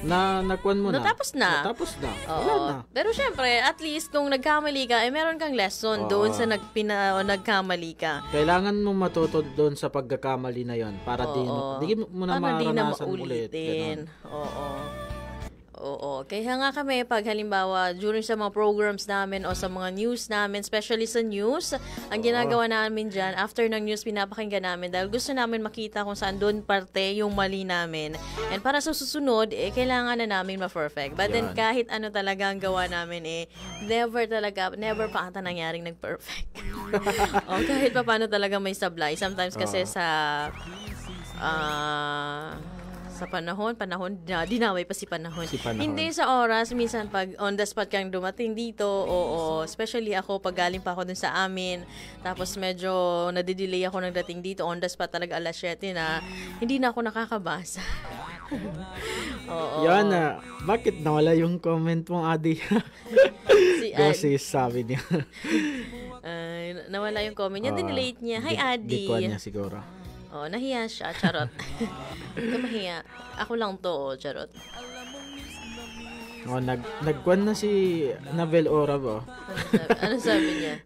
na nakuan mo na. Natapos na. Natapos na. Oo. Wala na. Pero syempre, at least kung nagkamali ka, eh meron kang lesson Oo. doon sa nagpina, o nagkamali ka. Kailangan mo matuto doon sa pagkakamali na yon para di, Oo. di mo na Para di na maranasan ulit. maulitin. Ganun. Oo. Oo. Kaya nga kami, pag halimbawa, during sa mga programs namin o sa mga news namin, especially sa news, ang ginagawa namin dyan, after ng news, pinapakinggan namin dahil gusto namin makita kung saan doon parte yung mali namin. And para sa susunod, eh, kailangan na namin ma-perfect. But then, Yan. kahit ano talaga ang gawa namin, eh, never talaga, never pa ata nangyaring nag-perfect. O, kahit pa paano talaga may sablay. Sometimes kasi Oo. sa, ah, sa panahon, panahon, na, dinaway pa si panahon. Si panahon. Hindi sa oras, minsan pag on the spot kang dumating dito, oo, especially ako, pag galing pa ako dun sa amin, tapos medyo nadidelay ako nang dating dito, on the spot talaga alas siyete na, hindi na ako nakakabasa. Oo. Yan na. Bakit nawala yung comment mo, Adi? Si Kasi sabi niya. Ay, nawala yung comment niya, Oo. dinelete niya. Hi, Di- Adi. Dikuan niya siguro. Oh, nahiya siya, charot. Ito mahiya. Ako lang to, oh, charot. Oh, nag nagkuan na si Nabel Orab, oh. Ano sabi, ano sabi niya?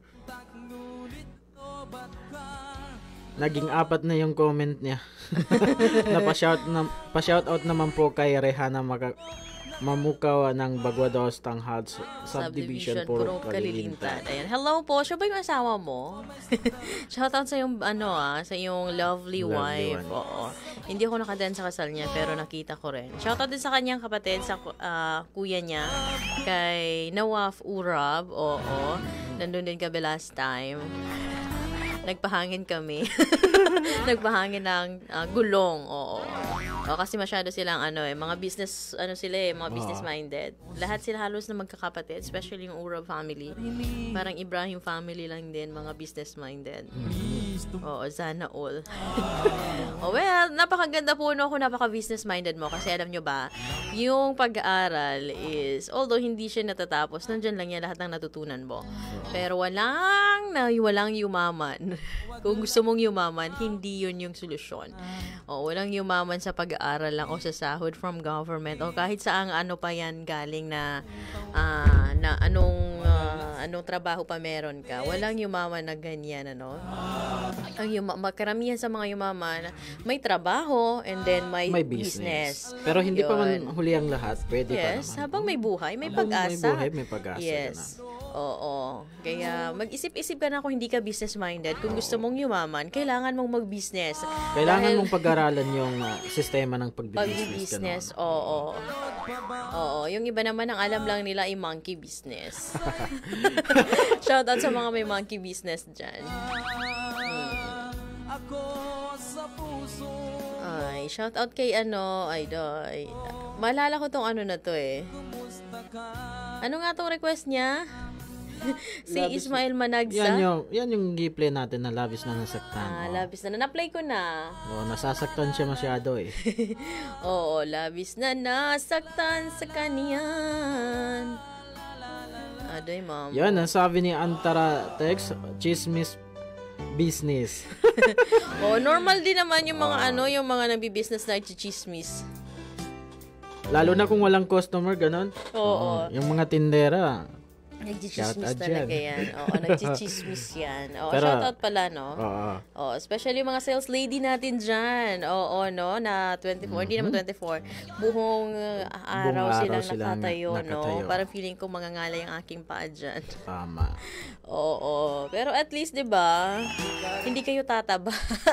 Naging apat na yung comment niya. na pa-shout na pa-shout out naman po kay Rehana Maka Mamukaw ng Bagwados Tanghal Subdivision Puro Kalilintad. Ayan. Hello po. Siya ba yung asawa mo? Shoutout sa yung, ano ah, sa yung lovely, Lovely wife. one. Oo. Hindi ako nakadan sa kasal niya, pero nakita ko rin. Shoutout din sa kanyang kapatid, sa ah, kuya niya, kay Nawaf Urab. Oo. Nandun din kami last time. Nagpahangin kami. Nagpahangin ng ah, gulong. Oo. O, kasi masyado silang ano eh, mga business, ano sila eh, mga business minded. Lahat sila halos na magkakapatid, especially yung Urab family. Parang Ibrahim family lang din, mga business minded. Oo, sana all. Oh, well, napakaganda po no kung napaka-business minded mo kasi alam nyo ba, yung pag-aaral is, although hindi siya natatapos, nandyan lang yan lahat ng natutunan mo. Pero walang, na, walang yumaman. Kung gusto mong yumaman, hindi yun yung solusyon. O, walang yumaman sa pag-aaral lang o sa sahod from government o kahit saang ano pa yan galing na uh, na anong uh, anong trabaho pa meron ka. Walang yumaman na ganyan, ano. Ang yuma- karamihan sa mga yumaman, may trabaho and then may, May business. business. Pero hindi pa man Yun. huli ang lahat. Pwede pa Yes, naman. habang may buhay, may Habang pag-asa. may buhay, may pag-asa Yes. Oo. Kaya mag-isip-isip ka na kung hindi ka business-minded. Kung gusto mong yumaman, kailangan mong mag-business. Kailangan Dahil mong pag-aralan yung uh, sistema ng pagbibusiness. pag-business, oo. Oo. Yung iba naman ang alam lang nila ay monkey business. Shoutout sa mga may monkey business dyan. Ay, shoutout kay ano, ay doy. Maalala ko tong ano na to eh. Ano nga tong request niya? Si Labis- Ismail Managsa. Yan yung, yan yung gameplay natin na labis na nasaktan. Ah, oh. labis na. Na-play ko na. Oh, nasasaktan siya masyado eh. Oo, labis na nasaktan sa kaniyan. Adoy, ma'am. Yan, ang sabi ni Antara Tex, chismis business. Oh, normal din naman yung mga Ah. ano, yung mga nagbi-business na chichismis. Lalo na kung walang customer, ganon. Oo. Yung mga tindera. Nagchichismis Shout out talaga dyan. yan. Oo, nagchichismis yan. Oo, Pero- shoutout pala, no? Oo. Oh, especially yung mga sales lady natin dyan. Oo, no? Na twenty-four, hindi naman twenty-four. Buhong uh, araw, araw silang, silang nakatayo, nakatayo. no? Parang feeling ko mangangalay ang aking paa dyan. Tama. Oo, pero at least, di ba, hindi kayo tataba.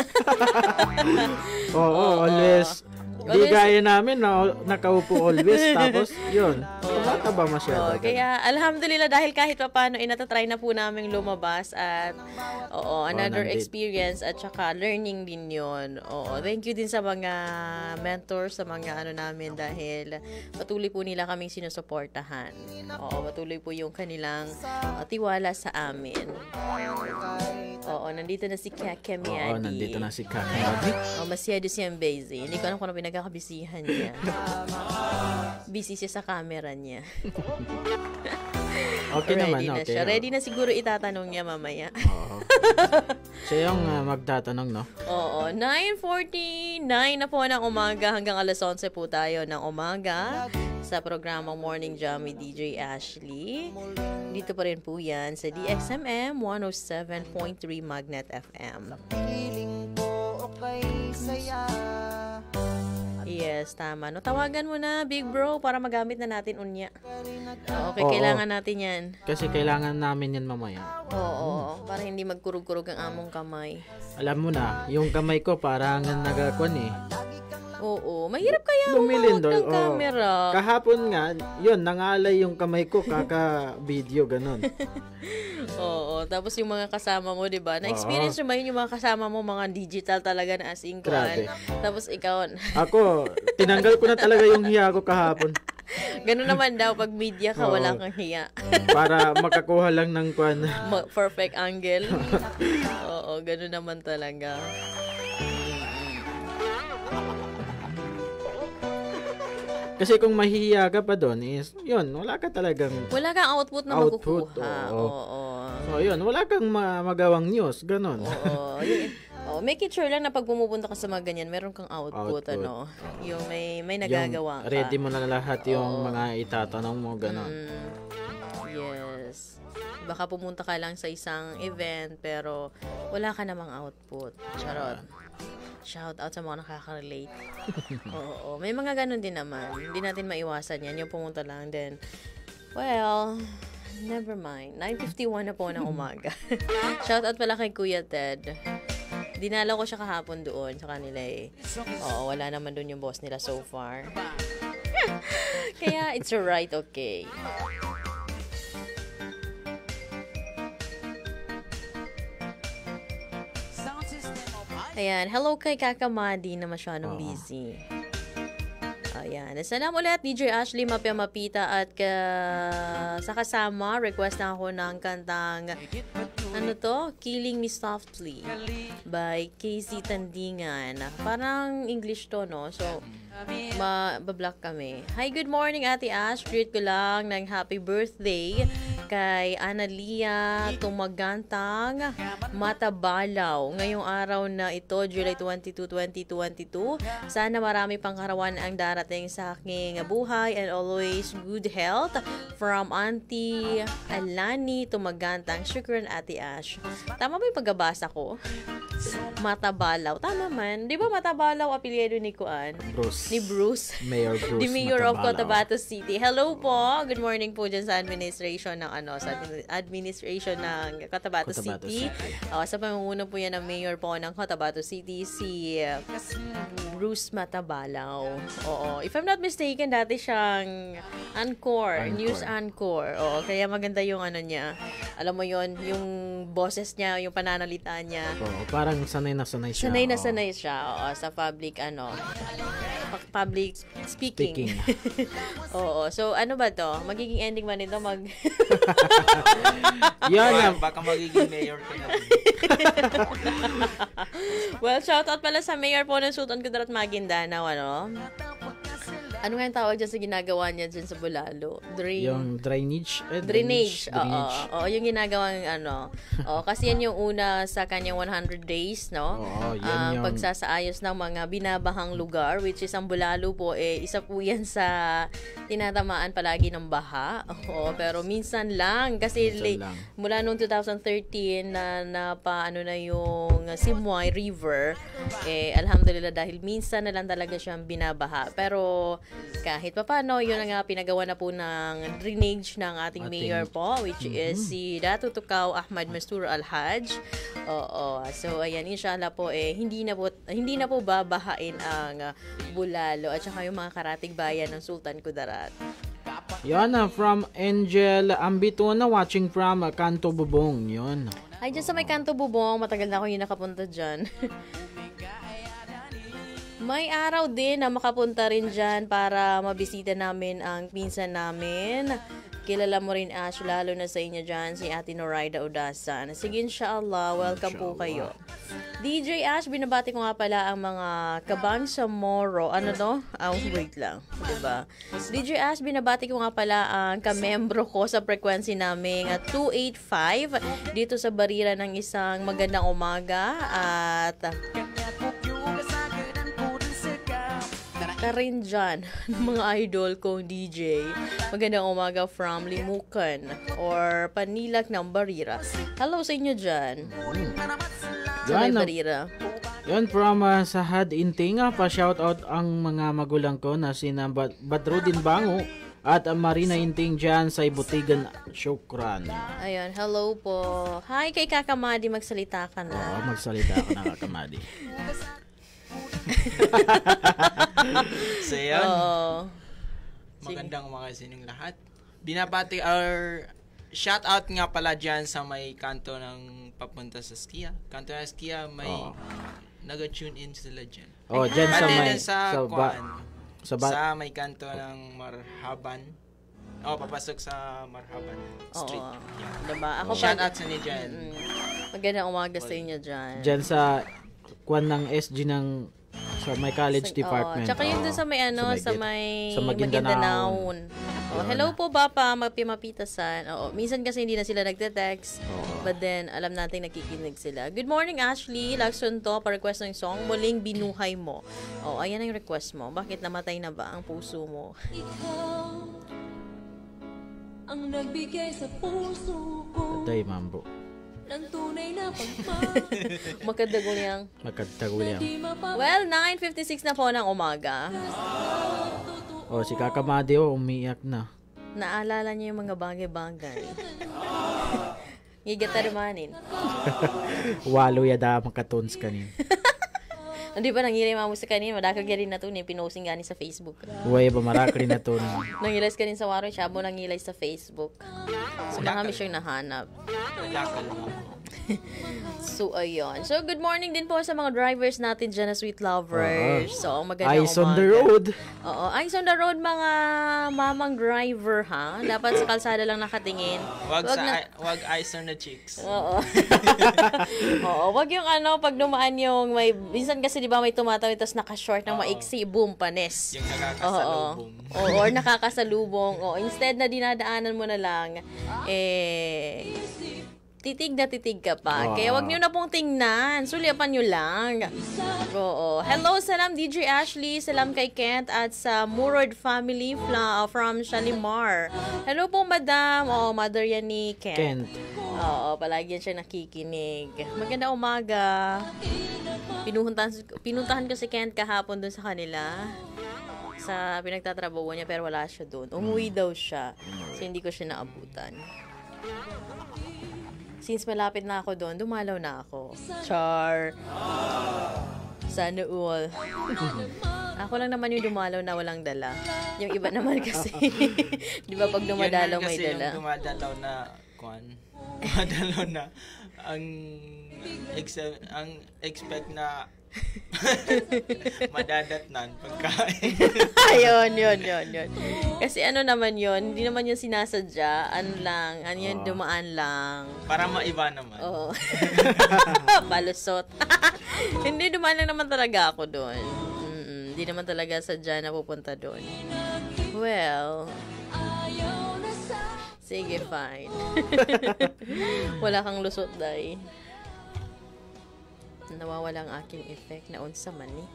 Oo, always. Di Always- gaya namin na nakaupo always. Tapos, yun. Tumata ba masyado? Oo, kaya alhamdulillah dahil kahit pa paano inatatry na po namin lumabas at oo, another nandit- experience at saka learning din yun. Oo, thank you din sa mga mentors, sa mga ano namin dahil patuloy po nila kaming sinusuportahan. Oo, patuloy po yung kanilang uh, tiwala sa amin. Oo, nandito na si Kakemi Oo, Adi. nandito na si Kakemi. Oh, masyado siyang busy. Hindi ko alam kung ano pinagkakabisihan niya. Busy siya sa camera niya. Okay naman, Ready na okay. siya. oh. Ready na siguro itatanong niya mamaya. Oo. Siya yung uh, magtatanong, no? Oo. nine forty-nine na po ng umaga hanggang alas onse po tayo ng umaga sa programang Morning Jam with D J Ashley. Dito pa rin po yan sa D X M M one oh seven point three Magnet F M. Yes, tama. No, tawagan mo na, Big Bro, para magamit na natin unya. Okay, Oo. kailangan natin yan. Kasi kailangan namin yan mamaya. Oo, para hindi magkurug-kurug ang among kamay. Alam mo na, yung kamay ko parang nagakwan eh. Oo, mahirap kaya Lumilindol. umawag ng oo. camera. Kahapon nga, yun, nangalay yung kamay ko kaka-video, ganun. Oo, tapos yung mga kasama mo, di ba? Na-experience mo ba yun yung mga kasama mo, mga digital talaga na as in Grabe. kwan? Tapos ikaw, Ako, tinanggal ko na talaga yung hiya ko kahapon. gano'n naman daw, pag media ka, Oo. wala kang hiya. Para makakuha lang ng kwan. Ma- perfect angle. Oo, gano'n naman talaga. Kasi kung mahihiya ka pa doon is, yun, wala ka talagang Wala kang output na Output, makukuha. oo. Oo. so yun, wala kang ma- magawang news, ganun. Oo. Yun- Oh, make it sure lang na pag pumupunta ka sa mga ganyan, meron kang output, Output. ano. Yung may may Yung nagagawa ka. ready mo na lahat yung Oo. mga itatanong mo, ganun. Mm, yes. Baka pumunta ka lang sa isang event pero wala ka namang output. Charot. Shout out sa mga nakaka-relate. Oo, may mga ganun din naman. Hindi natin maiwasan yan. Yung pumunta lang din. Well, never mind. nine fifty-one na po ng umaga. Shout out pala kay Kuya Ted. Dinala ko siya kahapon doon sa kanila eh. Oo, wala naman doon yung boss nila so far. Kaya it's alright, okay. Ayan, hello kay Kaka Madi na masyadong Oo. busy. Ayan, salam ulit D J Ashley Mapia Mapita at ka, sa kasama, request na ako ng kantang ano to? Killing Me Softly by Casey Tandingan. Parang English to, no? So, ma-block kami. Hi, good morning Ate Ash. Greet ko lang ng happy birthday kay Analia Tumagantang Matabalaw. Ngayong araw na ito, July twenty-second, twenty twenty-two. Sana marami pang karawan ang darating sa aking buhay and always good health from Auntie Alani Tumagantang. Shukran Ate Ash. Tama ba yung pagbabasa ko? Matabalaw. Tama man. Di ba Matabalaw apelyido ni Kuan? Bruce. Ni Bruce. Mayor Bruce The Mayor of Matabalaw. Cotabato City. Hello po. Good morning po dyan sa administration ng ano, sa admi- administration ng Cotabato, Cotabato City. City. Uh, sa pamumuno po yan ng Mayor po ng Cotabato City, si uh, Bruce Matabalaw. Oo. If I'm not mistaken, dati siyang anchor, Anchor. news anchor. Oo. Kaya maganda yung ano niya. Alam mo yon, yung boses niya, yung pananalita niya. Oo, parang sanay na sanay siya. Sanay na Oo. sanay siya oo, sa public ano pa- public speaking. Speaking. Oo. So ano ba to? Magiging ending ba nito mag Yan Baka, yan. baka magiging mayor ka na. Well, shout out pala sa mayor po ng Sultan Kudarat Maguindanao, ano? Ano nga yung tawag dyan sa ginagawa niya dyan sa Bulalo? Drain. Yung drainage. Eh, Drainage. Oo, drainage. oo, yung ginagawang ano. Oo, kasi yan yung una sa kanyang one hundred days, no? Oo, yan Ang yung- pagsasaayos ng mga binabahang lugar, which is ang Bulalo po, eh, isa po yan sa tinatamaan palagi ng baha. Oo, pero minsan lang. Kasi Minsan late, lang. mula noong twenty thirteen na napa ano na yung Simoy River, eh, alhamdulillah dahil minsan na lang talaga siyang binabaha. Pero kahit pa paano, yun ang nga pinagawa na po ng drainage ng ating Ating- mayor po, which is si Dato Tukaw Ahmad Mastur Al-Hajj. Oo. So, ayan, inshallah po, eh, hindi na po, hindi na po babahain ang uh, Bulalo at saka yung mga karatig bayan ng Sultan Kudarat. Yan na, from Angel Ambitona watching from uh, Kanto Bubong. Yun. Ay, dyan sa may Kanto Bubong, matagal na ako yung nakapunta dyan. May araw din na makapunta rin dyan para mabisita namin ang pinsan namin. kilala mo rin Ash, lalo na sa inyo dyan, si Ate Noraida Udasan. Sige, inshallah, welcome po kayo. D J Ash, binabati ko nga pala ang mga kabang sa Moro. Ano to? Oh, wait lang. Diba? D J Ash, binabati ko nga pala ang kamembro ko sa frequency namin at two eighty-five dito sa Barira ng isang magandang umaga at ka rin dyan ng mga idol kong D J. Magandang umaga from Limucan or Panilak ng Barira. Hello sa inyo dyan. Sa may Barira. Yan from uh, sa Had Intinga, pa-shoutout ang mga magulang ko na sina Bad Badrudin Bango at ang Marina Inting dyan sa Ibutigan. Shukran. Ayun, hello po. Hi kay Kakamadi, magsalita ka na. Oo, magsalita ka na, Kakamadi. So yan, Oo. magandang umaga sa inyong lahat. Binabati or shout out nga pala dyan sa may kanto ng papunta sa SKIA. Kanto ng SKIA may Oo. nag-tune in sila dyan. Oh, dyan sa Pati may rin sa, sa, ba, kuwan, sa, ba, sa may kanto ng Marhaban. Oh, papasok sa Marhaban Street. Oo. Yan. Diba? Ako Shout pa, out sa inyo dyan. mm, magandang umaga sa inyo dyan. dyan sa kwan ng S G ng sa may college Sa- department. Oo. Tsaka yun Oo. doon sa may ano, sa Git- may, sa Maguindanao. Maguindanao. Oh, hello po Papa, mapimapitasan. Oo, minsan kasi hindi na sila nagte-text. But then, alam natin nakikinig sila. Good morning Ashley, Lagson to, pa-request ng song, Muling Binuhay Mo. Oh, ayan ang request mo. Bakit namatay na ba ang puso mo? Ikaw ang nagbigay sa puso ko Day, mambo. ng tunay na pagmamahal. Magkadagol yang. Magkatagulyang. Di mapapagod. Well, nine fifty-six na po ng umaga. Oh, si Kakamadi, oh, umiyak na. Naalala niyo yung mga bagay-bagay. Gigatarmanin. Walo yada makatons kanin. Hindi ba nangiray mo sa kanin? Madakag rin na to ni pinosting gani sa Facebook. Uway ba marakli na to. Nangilay ka rin sa waro, siya mo nangilay sa Facebook. So, baka kami siyang nahanap. Dakal mo. So, ayun. So, good morning din po sa mga drivers natin dyan na sweet lovers. So, magandang Eyes on umaga. the road. Oo, eyes on the road mga mamang driver, ha? Dapat sa kalsada lang nakatingin. Wag, sa, na- wag eyes on the chicks. Oo. Oo, wag yung ano, pag dumaan yung may, minsan kasi di ba may tumatawid tapos naka-short ng maiksi, boom, panis. Yung nakakasalubong. Oo, or nakakasalubong. O, instead na dinadaanan mo na lang, eh, titig na titig ka pa. Oo. Kaya wag niyo na pong tingnan. Sulyapan niyo lang. Oo. Hello, salam D J Ashley. Salam kay Kent at sa Murad family fla- from Shalimar. Hello po, madam. Oo, mother yan ni Kent. Kent. Oo, palagi yan siya nakikinig. Maganda umaga. Pinuntahan, pinuntahan ko si Kent kahapon dun sa kanila. Sa pinagtatrabaho niya pero wala siya dun. Umuwi daw siya. So hindi ko siya naabutan. Since malapit na ako doon, dumalaw na ako. Char. Sana all. Ako lang naman yung dumalaw na walang dala. Yung iba naman kasi, di ba pag dumadalaw may Yun dala? kasi yung dumadalaw na, kwan, dumadalaw na, ang, ex- ang expect na, madadatnan pagkain. Ayun, yun, yun, yun. Kasi ano naman yun, hindi naman yung sinasadya. Ano lang, ano yun, dumaan lang. Para maiba naman. Oo. Palusot. Hindi, dumaan lang naman talaga ako doon. Mm-mm, hindi naman talaga sadya na pupunta doon. Well, sige, fine. Wala kang lusot, day. Nawawala ang aking effect na unsa man eh.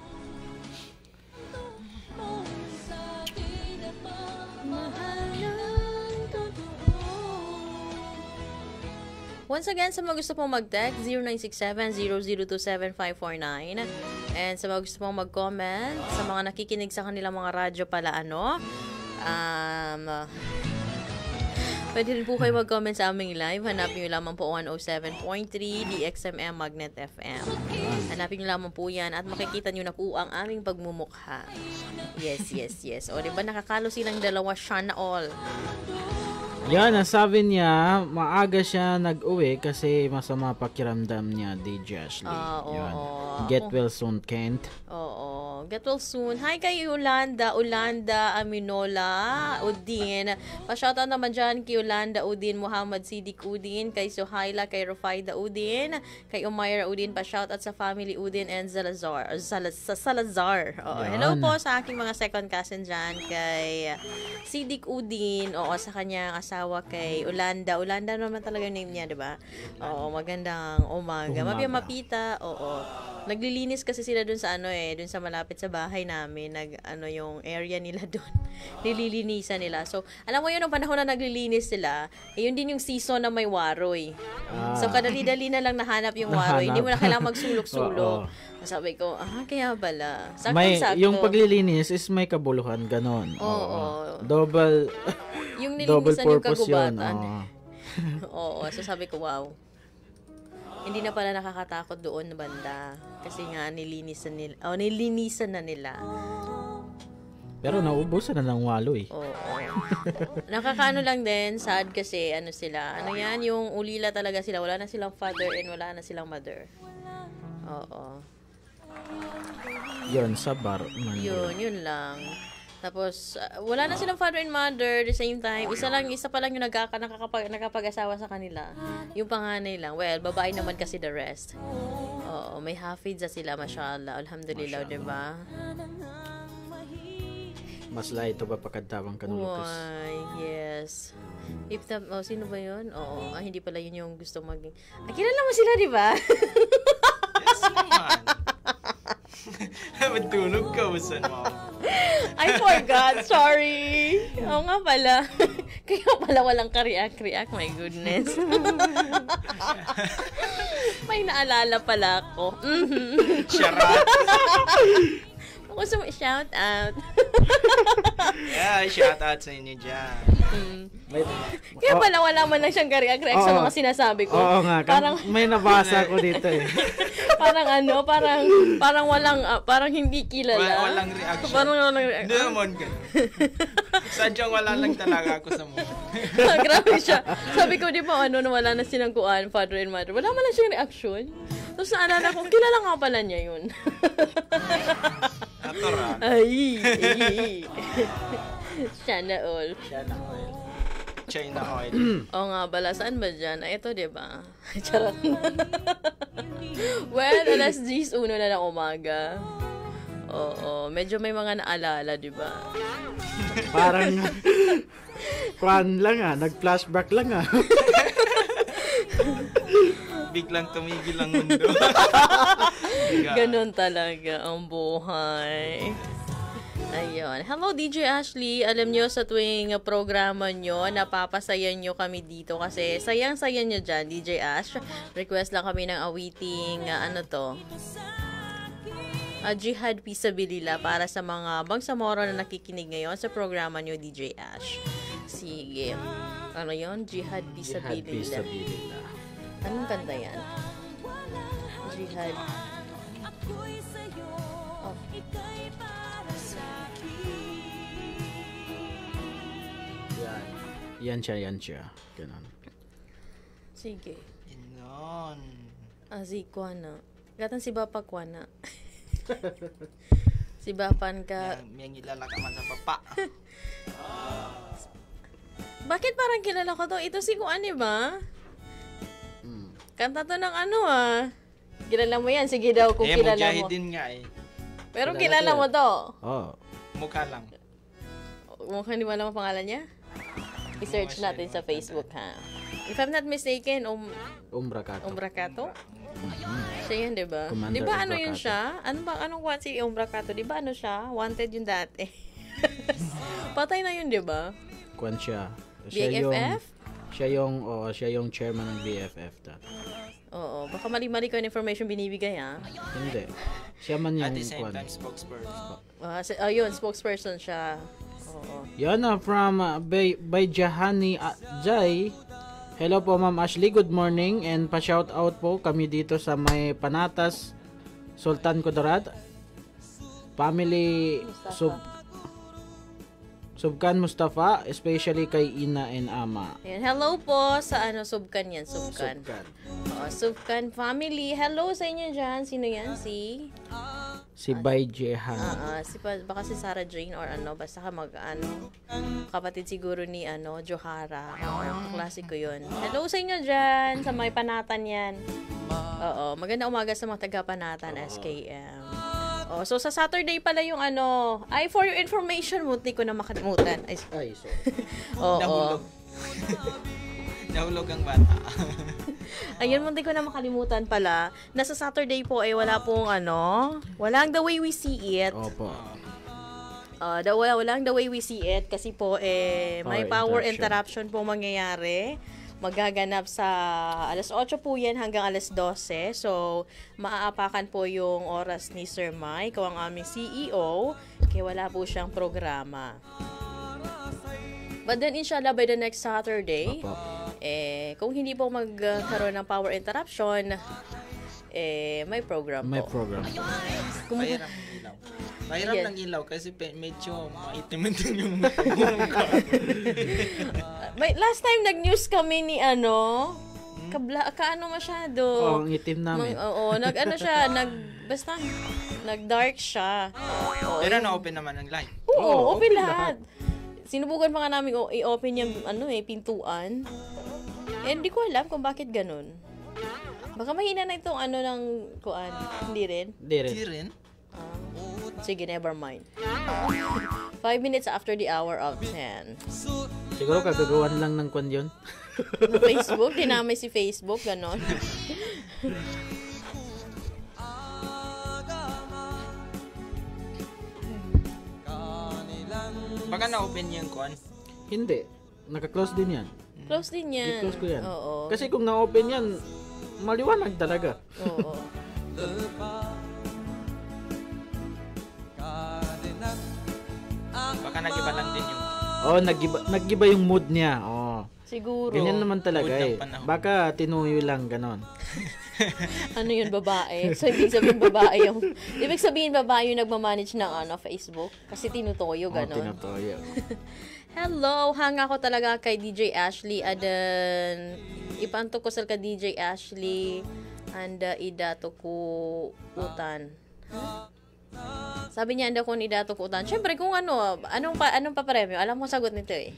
Once again, sa mga gusto pong mag-text, zero nine six seven, zero zero two seven five four nine. And sa mga gusto pong mag-comment, sa mga nakikinig sa kanilang mga radyo pala, ano, um, pwede rin po kayo mag-comment sa aming live. Hanapin nyo lamang po one oh seven point three D X M M Magnet F M. Hanapin nyo lamang po yan at makikita nyo na po ang aming pagmumukha. Yes, yes, yes. O, diba nakakalo silang dalawa, siya na all. Yan, ang sabi niya, maaga siya nag-uwi kasi masama pakiramdam niya, D J Ashley. Ah, oo. Yun. Get well soon, Kent. Oo. get well soon. Hi kay Yolanda, Ulanda, Aminola, Udin. Pa-shoutout naman dyan kay Yolanda, Udin, Muhammad Sidik Udin, kay Suhaila, kay Rufaida Udin, kay Umayra Udin, pa-shoutout sa family Udin and Salazar. Salaz sa Salazar. Oo. Hello po sa aking mga second cousin dyan, kay Sidik Udin, oo, sa kanyang asawa kay Ulanda. Ulanda naman talaga yung name niya, di ba? Oo, magandang umaga. Umaga. Mapia Mapita, oo. Naglilinis kasi sila dun sa ano eh, dun sa malapit sa bahay namin, nag ano yung area nila dun. Nililinisan nila. So, alam mo yun, nung panahon na naglilinis sila, eh, yun din yung season na may waroy. Ah. So, kadali-dali na lang nahanap yung waroy. Nahanap. Hindi mo na kailangan magsulok-sulok. Oo. Sabi ko, ah, kaya pala. Sakto, May, sakto. yung paglilinis is may kabuluhan, ganon. Oo. Oo. Double, Yung double nilinisan yung purpose yun. kagubatan. Oo. Oo. So, sabi ko, wow. Hindi na pala nakakatakot doon na banda. Kasi nga, nilinisan nila. Oh, nilinisan na nila. Pero naubusan na ng walo eh. Oo. Nakakaano lang din, sad kasi, ano sila, ano yan, yung ulila talaga sila. Wala na silang father and wala na silang mother. Oo. Yun, sa bar. Man. Yun, yun lang. Tapos, uh, wala na silang father and mother the same time. Isa lang, isa pa lang yung nagkaka, nakakapag, nakapag-asawa sa kanila. Yung panganay lang. Well, babae naman kasi the rest. Oo, may hafid sa sila, mashallah. Alhamdulillah, di ba? Mas light ito ba pagkadawang kanulupis? Why, yes. If the, oh, sino ba yun? Oo, ah, hindi pala yun yung gusto maging... Ah, kilala mo sila, di ba? Yes naman. Matulog ka, usan mo. I forgot, sorry. Oo nga pala. Kaya pala walang ka-react-react, my goodness. May naalala pala ako. Mm-hmm. Sharat. Gusto mo shout out. Yeah, shout out sa inyo dyan. Mm. May, Kaya pala wala man lang siyang ka-react-react sa Oo. mga sinasabi ko. Oo nga, Parang, parang, may nabasa ko dito eh. parang ano, parang, parang walang, ah, parang hindi kilala. Wala- walang reaction. Parang walang reaction. Hindi naman ganun. Sadyang wala lang talaga ako sa mga. Grabe siya. Sabi ko, di ba, ano, na wala na sinangkuan, father and mother. Wala man lang siyang reaction. Tapos naalala ko, kilala nga pala niya yun. Natural. Ay, ay. Sana all. Sana oil. China oil. Oo nga pala, saan ba dyan? Ay, ito, di ba? Charot. Well, alas diyes uno na ng umaga. Oo, medyo may mga naalala, di ba? Parang, kwan lang ah, nag-flashback lang ah. Biglang tumigil ang mundo. Ganon talaga ang buhay. Ayun. Hello, D J Ashley. Alam nyo, sa tuwing programa nyo, napapasaya nyo kami dito kasi sayang-saya nyo dyan, D J Ash. Request lang kami ng awiting, uh, ano to? Uh, Jihad Pisabilillah para sa mga Bangsamoro na nakikinig ngayon sa programa nyo, D J Ash. Sige. Ano yon? Jihad Jihad Pisabilillah. Pisabilillah. Anong kanta yan? Jihad. Oh. Yan. Yan siya, yan siya. Ganun. Sige. Inon. Azi Kwana. Gatan si Bapa Kwana. Si Bapan ka. May ngilala ka man sa papa. Bakit parang kilala ko to? Ito si Kuan, ba? Mm. Kanta to ng ano ah. Kilala mo yan. Sige daw kung Eh, kilala mo. mujahidin nga eh. Pero Kilala kilala ko mo yan. to. Oh. Mukha lang. Mukhang di mo alam ang pangalan niya? I-search Oo, natin siya, sa Facebook, ha? If I'm not mistaken, um, Umbra ka to. Umbrakato? Mhm. Siya yan, di ba? Commander Di ba ano yun Umbrakato. siya? Ano ba, anong what si Umbrakato? Di ba ano siya? Wanted yun dati. Patay na yun, di ba? Kwan siya. B Siya F yung, F? siya yung, oo, siya yung chairman ng B F F dati. Oo, baka mali-mali ko yung information binibigay, ha? Hindi. Siya man yung At the same kwan. time, spokesperson. Uh, si, oh, yun, spokesperson siya. Oo. Yan na from uh, by, by Jahani uh, Jai. Hello po Ma'am Ashley, good morning and pa-shout out po kami dito sa may Panatas, Sultan Kudarat. Family Mustafa. sub Subkan Mustafa, especially kay Ina and Ama. Ayan, hello po sa ano, Subkan yan, Subkan. Subkan. Oo, Subkan family. Hello sa inyo dyan. Sino yan? Si? Si Bai Jehan. Ah, ah, si pa, baka si Sarah Jane or ano, basta ka mag ano, kapatid siguro ni ano, Johara. Oo, klase ko 'yun. Hello sa inyo diyan, sa may Panatan 'yan. Oo, magandang umaga sa mga taga Panatan S K M. Oh, so sa Saturday pala yung ano, ay for your information, munti ko na makalimutan. Ay, Ay, sorry. oo. Nahulog. Nahulog ang bata. Ayun, munti ko na makalimutan pala. Nasa Saturday po ay wala pong ano, walang the way we see it. Opo. Uh, the, wala, walang the way we see it kasi po eh, may Power power interruption po mangyayari. Magaganap sa alas otso po yan hanggang alas dose. So, maaapakan po yung oras ni Sir Mike, o ang aming C E O, kaya wala po siyang programa. But then, inshallah, by the next Saturday, Opo. eh, kung hindi po magkaroon ng power interruption, eh, may program May po. program. Kung, Pahiram ng ilaw. Pahiram Yes. ng ilaw kasi pe, medyo maitim-itim yung may, last time nag-news kami ni ano, kabla, kaano masyado. Oh, ang itim namin. Mang- oo, nag ano siya, nag, basta, nag-dark siya. Oo, Pero yun. na-open naman ang light. Oo, Oo, open open lahat. Sinubukan pa nga namin o- i-open yung ano eh, pintuan. Eh, hindi ko alam kung bakit ganun. Baka mahina na itong ano ng kuan. Hindi rin. Hindi rin. Hindi rin. Ah, sige, never mind. Five minutes after the hour of ten. Siguro kagagawan lang ng kwan yun. Na Facebook, dinamay si Facebook, ganon. Baka na-open yung kuan. Hindi. Naka-close din yan. Close din yan. I-close ko yan. Oo. Kasi kung na-open yan, maliwanag talaga. Oo. Baka nag-iba lang din yung Oh, nagiba, nagiba yung mood niya. Oh. Siguro. Ganyan naman talaga Mood ng eh. panahon. Baka tinuyo lang ganon. Ano yun, babae? So, ibig sabihin babae yung... Ibig sabihin babae yung nagmamanage ng ano, Facebook? Kasi tinutoyo, Oh, ganon. tinutuyo. Hello, hanga ko talaga kay D J Ashley. Adan, ipanto ko sa ka D J Ashley. Anda, idato ko utan. Sabi niya, anda ko ni idato ko utan. Siyempre, kung ano, anong pa, anong pa premyo? Alam mo sagot nito eh.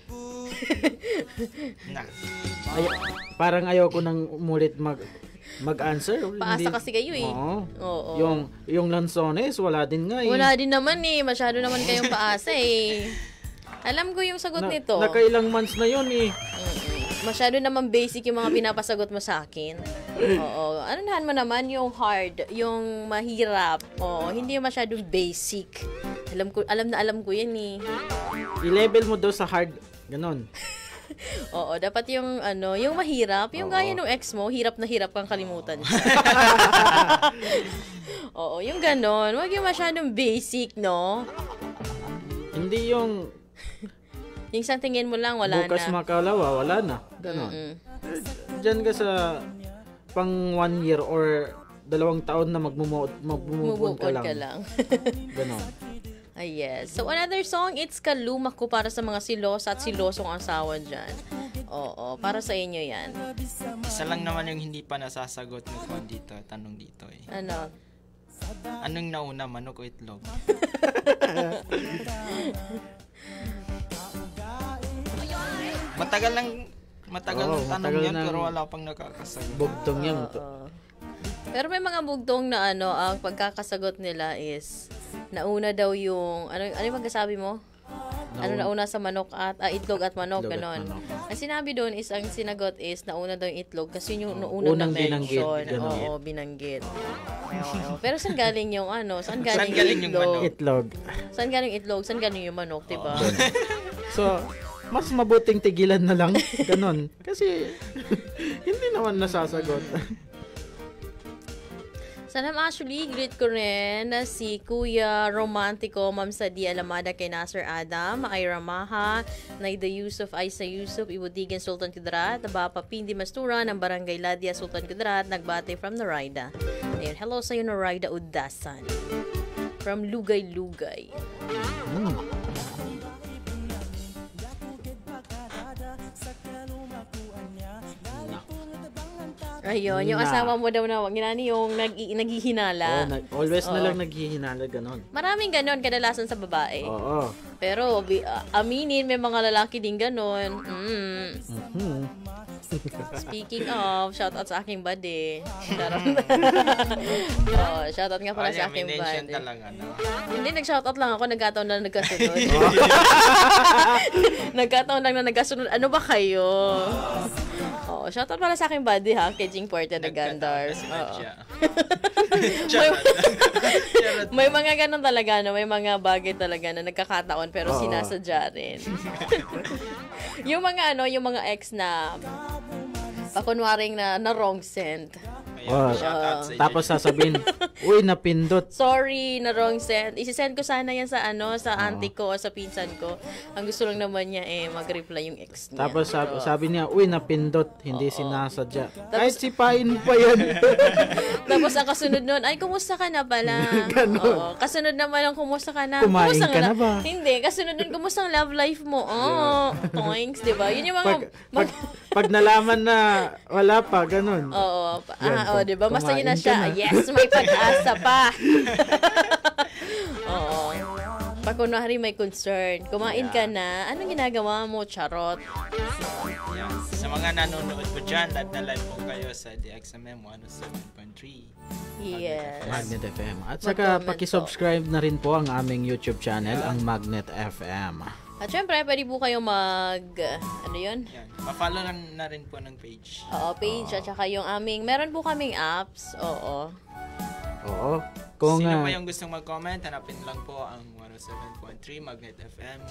na. Ay, parang ayaw ko nang umulit mag mag-answer. Paasa Hindi- kasi kayo eh. Oo. Oo. Yung yung lansones wala din nga eh. Wala din naman eh. Masyado naman kayong paasa eh. Alam ko yung sagot Na- nito. Nakailang months na yun eh. Mm-mm. Masyado naman basic yung mga pinapasagot mo sa akin. Oo. Anuhan mo naman yung hard, yung mahirap. Oo, hindi yung masyadong basic. Alam ko, alam na alam ko yan eh. I-level mo daw sa hard. Ganon. Oo, dapat yung ano, yung mahirap, yung Oo. gaya nung ex mo, hirap na hirap kang kalimutan siya. Oo, yung ganon. Huwag yung masyadong basic, no? Hindi yung Yung isang tingin mo lang, wala bukas na. makalawa, wala na. Ganon. Mm-mm. Diyan ka sa pang one year or dalawang taon na magmumove Move on ka on lang. ka lang. Ganon. Ay, yes. So, another song, It's Kaluma ko para sa mga silos at silosong asawa dyan. Oo, para sa inyo yan. Isa lang naman yung hindi pa nasasagot ng kuan dito. Tanong dito eh. Ano? Anong nauna, manok o itlog? Matagal lang matagal Oo, ng tanong matagal yan ng- pero wala pang nakakasagot. Bugtong yan. Oo. Pero may mga bugtong na ano, ang pagkakasagot nila is, nauna daw yung, ano, ano yung magkasabi mo? Ano nauna sa manok at, ah, itlog at manok, Itlog at ganon. manok. Ang sinabi doon is, ang sinagot is, nauna daw yung itlog kasi yung naunang Unang na-mention. binanggit, ganon. Oo, binanggit. Oo, pero saan galing yung ano? Saan galing, Saan galing yung itlog? manok? Itlog. Saan galing itlog? Saan galing yung manok, diba? So, mas mabuting tigilan na lang. Ganon. Kasi, hindi naman nasasagot. Sanam actually, greet ko rin na si Kuya Romantico, Ma'am Sadi Alamada kay Nasir Adam, Ira Maha, Naida Yusuf, Aisa Yusuf, Ibudigan Sultan Kudrat, Bapa Pindi Mastura ng Barangay Ladia Sultan Kudrat, nagbate from Noraida. Ayun, hello sa iyo Noraida Udasan. From Lugay Lugay. Hmm. Ayun, yung Na. asawa mo daw na, ginani yung nag naghihinala. Oo, nag, always na Oo. lang naghihinala ganon. Maraming ganon, kadalasan sa babae. Oo. Pero, bi- uh, aminin, may mga lalaki din ganon. Mm. Mhm. Speaking of, shoutout sa aking buddy. Charot. oh, shoutout nga pala Oh, sa yeah, may aking mention buddy. talaga, no? Hindi, nag-shoutout lang ako, nagkataon lang na nagkasunod. nagkataon lang na nagkasunod. Ano ba kayo? Oh, shoutout pala sa aking buddy ha, kay Jing Puerta de Gandar. Nagkataon na Oo. siya. may, may mga ganun talaga, no? May mga bagay talaga na nagkakataon pero Oo. sinasadya rin. yung mga ano, yung mga ex na pakunwaring na, na wrong send. Ayan, Oh, shoutout sa inyo. Tapos sasabihin, uy, napindot. Sorry, na wrong send. Isisend ko sana yan sa ano, sa auntie ko o sa pinsan ko. Ang gusto lang naman niya eh, mag-reply yung ex niya. Tapos sabi, Oo. sabi niya, uy, napindot. Hindi sinasadya. Kahit sipain pa yan. Tapos ang kasunod nun, ay, kumusta ka na pala? Oo. Kasunod naman ang kumusta ka na? Kumain Kumusta ka na la- ba? Hindi. Kasunod nun, kumusta ang love life mo? Oh, thanks, di ba? Yun yung mga... pag, pag, pag nalaman na wala pa, ganun. Oo. pa- Yan, Ah, oh, di ba? Masaya na kumain ka siya. na. Yes, may pag-asa pa. Oo. Pag kunwari may concern, kumain ka na, anong ginagawa mo? Charot. Ayan. Sa mga nanonood po dyan, live na live po kayo sa D X M M one oh seven point three. Yes. Magnet F M. At saka Mag-comment pakisubscribe na rin po ang aming YouTube channel, ang Magnet F M. At syempre, pwede po kayo mag... Ano yun? Yan. Ma-follow na, na rin po ng page. Oo, page at saka yung aming, meron po kaming apps, oo. Oo. Kung Sino ah, pa yung gustong mag-comment, hanapin lang po ang one oh seven point three Magnet F M.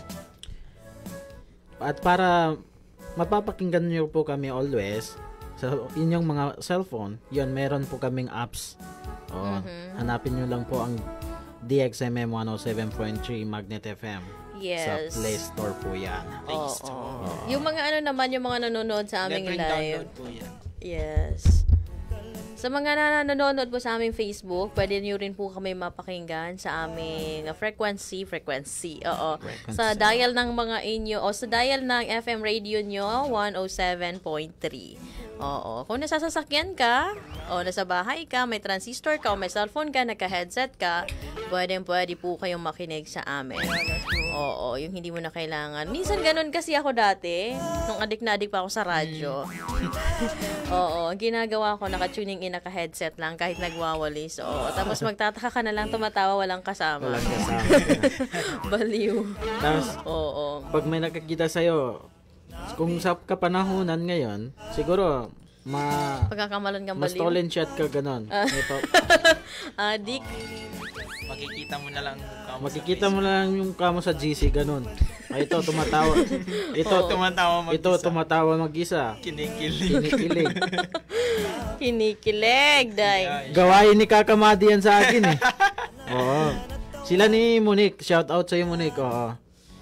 at para mapapakinggan niyo po kami always sa inyong mga cellphone, yun, meron po kaming apps. Oo. Mhm. Hanapin niyo lang po ang D X M M one oh seven point three Magnet F M. Yes. Sa Play Store po yan. Play Oo. Store. Yung mga ano naman, yung mga nanonood sa aming Libreng live. download po yan. Yes. Sa mga na- nanonood po sa aming Facebook, pwede nyo rin po kami mapakinggan sa aming uh, frequency, frequency, oo. Frequency. Sa dial ng mga inyo, o sa dial ng F M radio nyo, one oh seven point three. Oo. Kung nasa sasakyan ka, o nasa bahay ka, may transistor ka, o may cellphone ka, naka-headset ka, pwede pwede po kayong makinig sa amin. Oo, yung hindi mo na kailangan. Minsan ganun kasi ako dati, nung adik na adik pa ako sa radyo. Oo, ang ginagawa ko, naka-tuning in, naka-headset lang, kahit nagwawalis. Oo, tapos magtataka ka na lang, tumatawa, walang kasama. Walang kasama. Baliw. Tapos, Oo. pag may nakakita sa'yo, kung sa kapanahunan ngayon, siguro, ma... Pagkakamalan kang mas baliw. stolen shot ka ganon. Ito, Adik. Makikita mo na lang kung makikita mo lang yung kamo sa G C ganon. Ay, ito tumatawa. Ito tumatawa mag-isa. Ito tumatawa mag-isa. Kinikilig. Kinikilig. Kinikilig, day. Gawain ni Kakamadi yan sa akin eh. Oo. Sila ni Monique, shout out sa iyo Monique. Oo.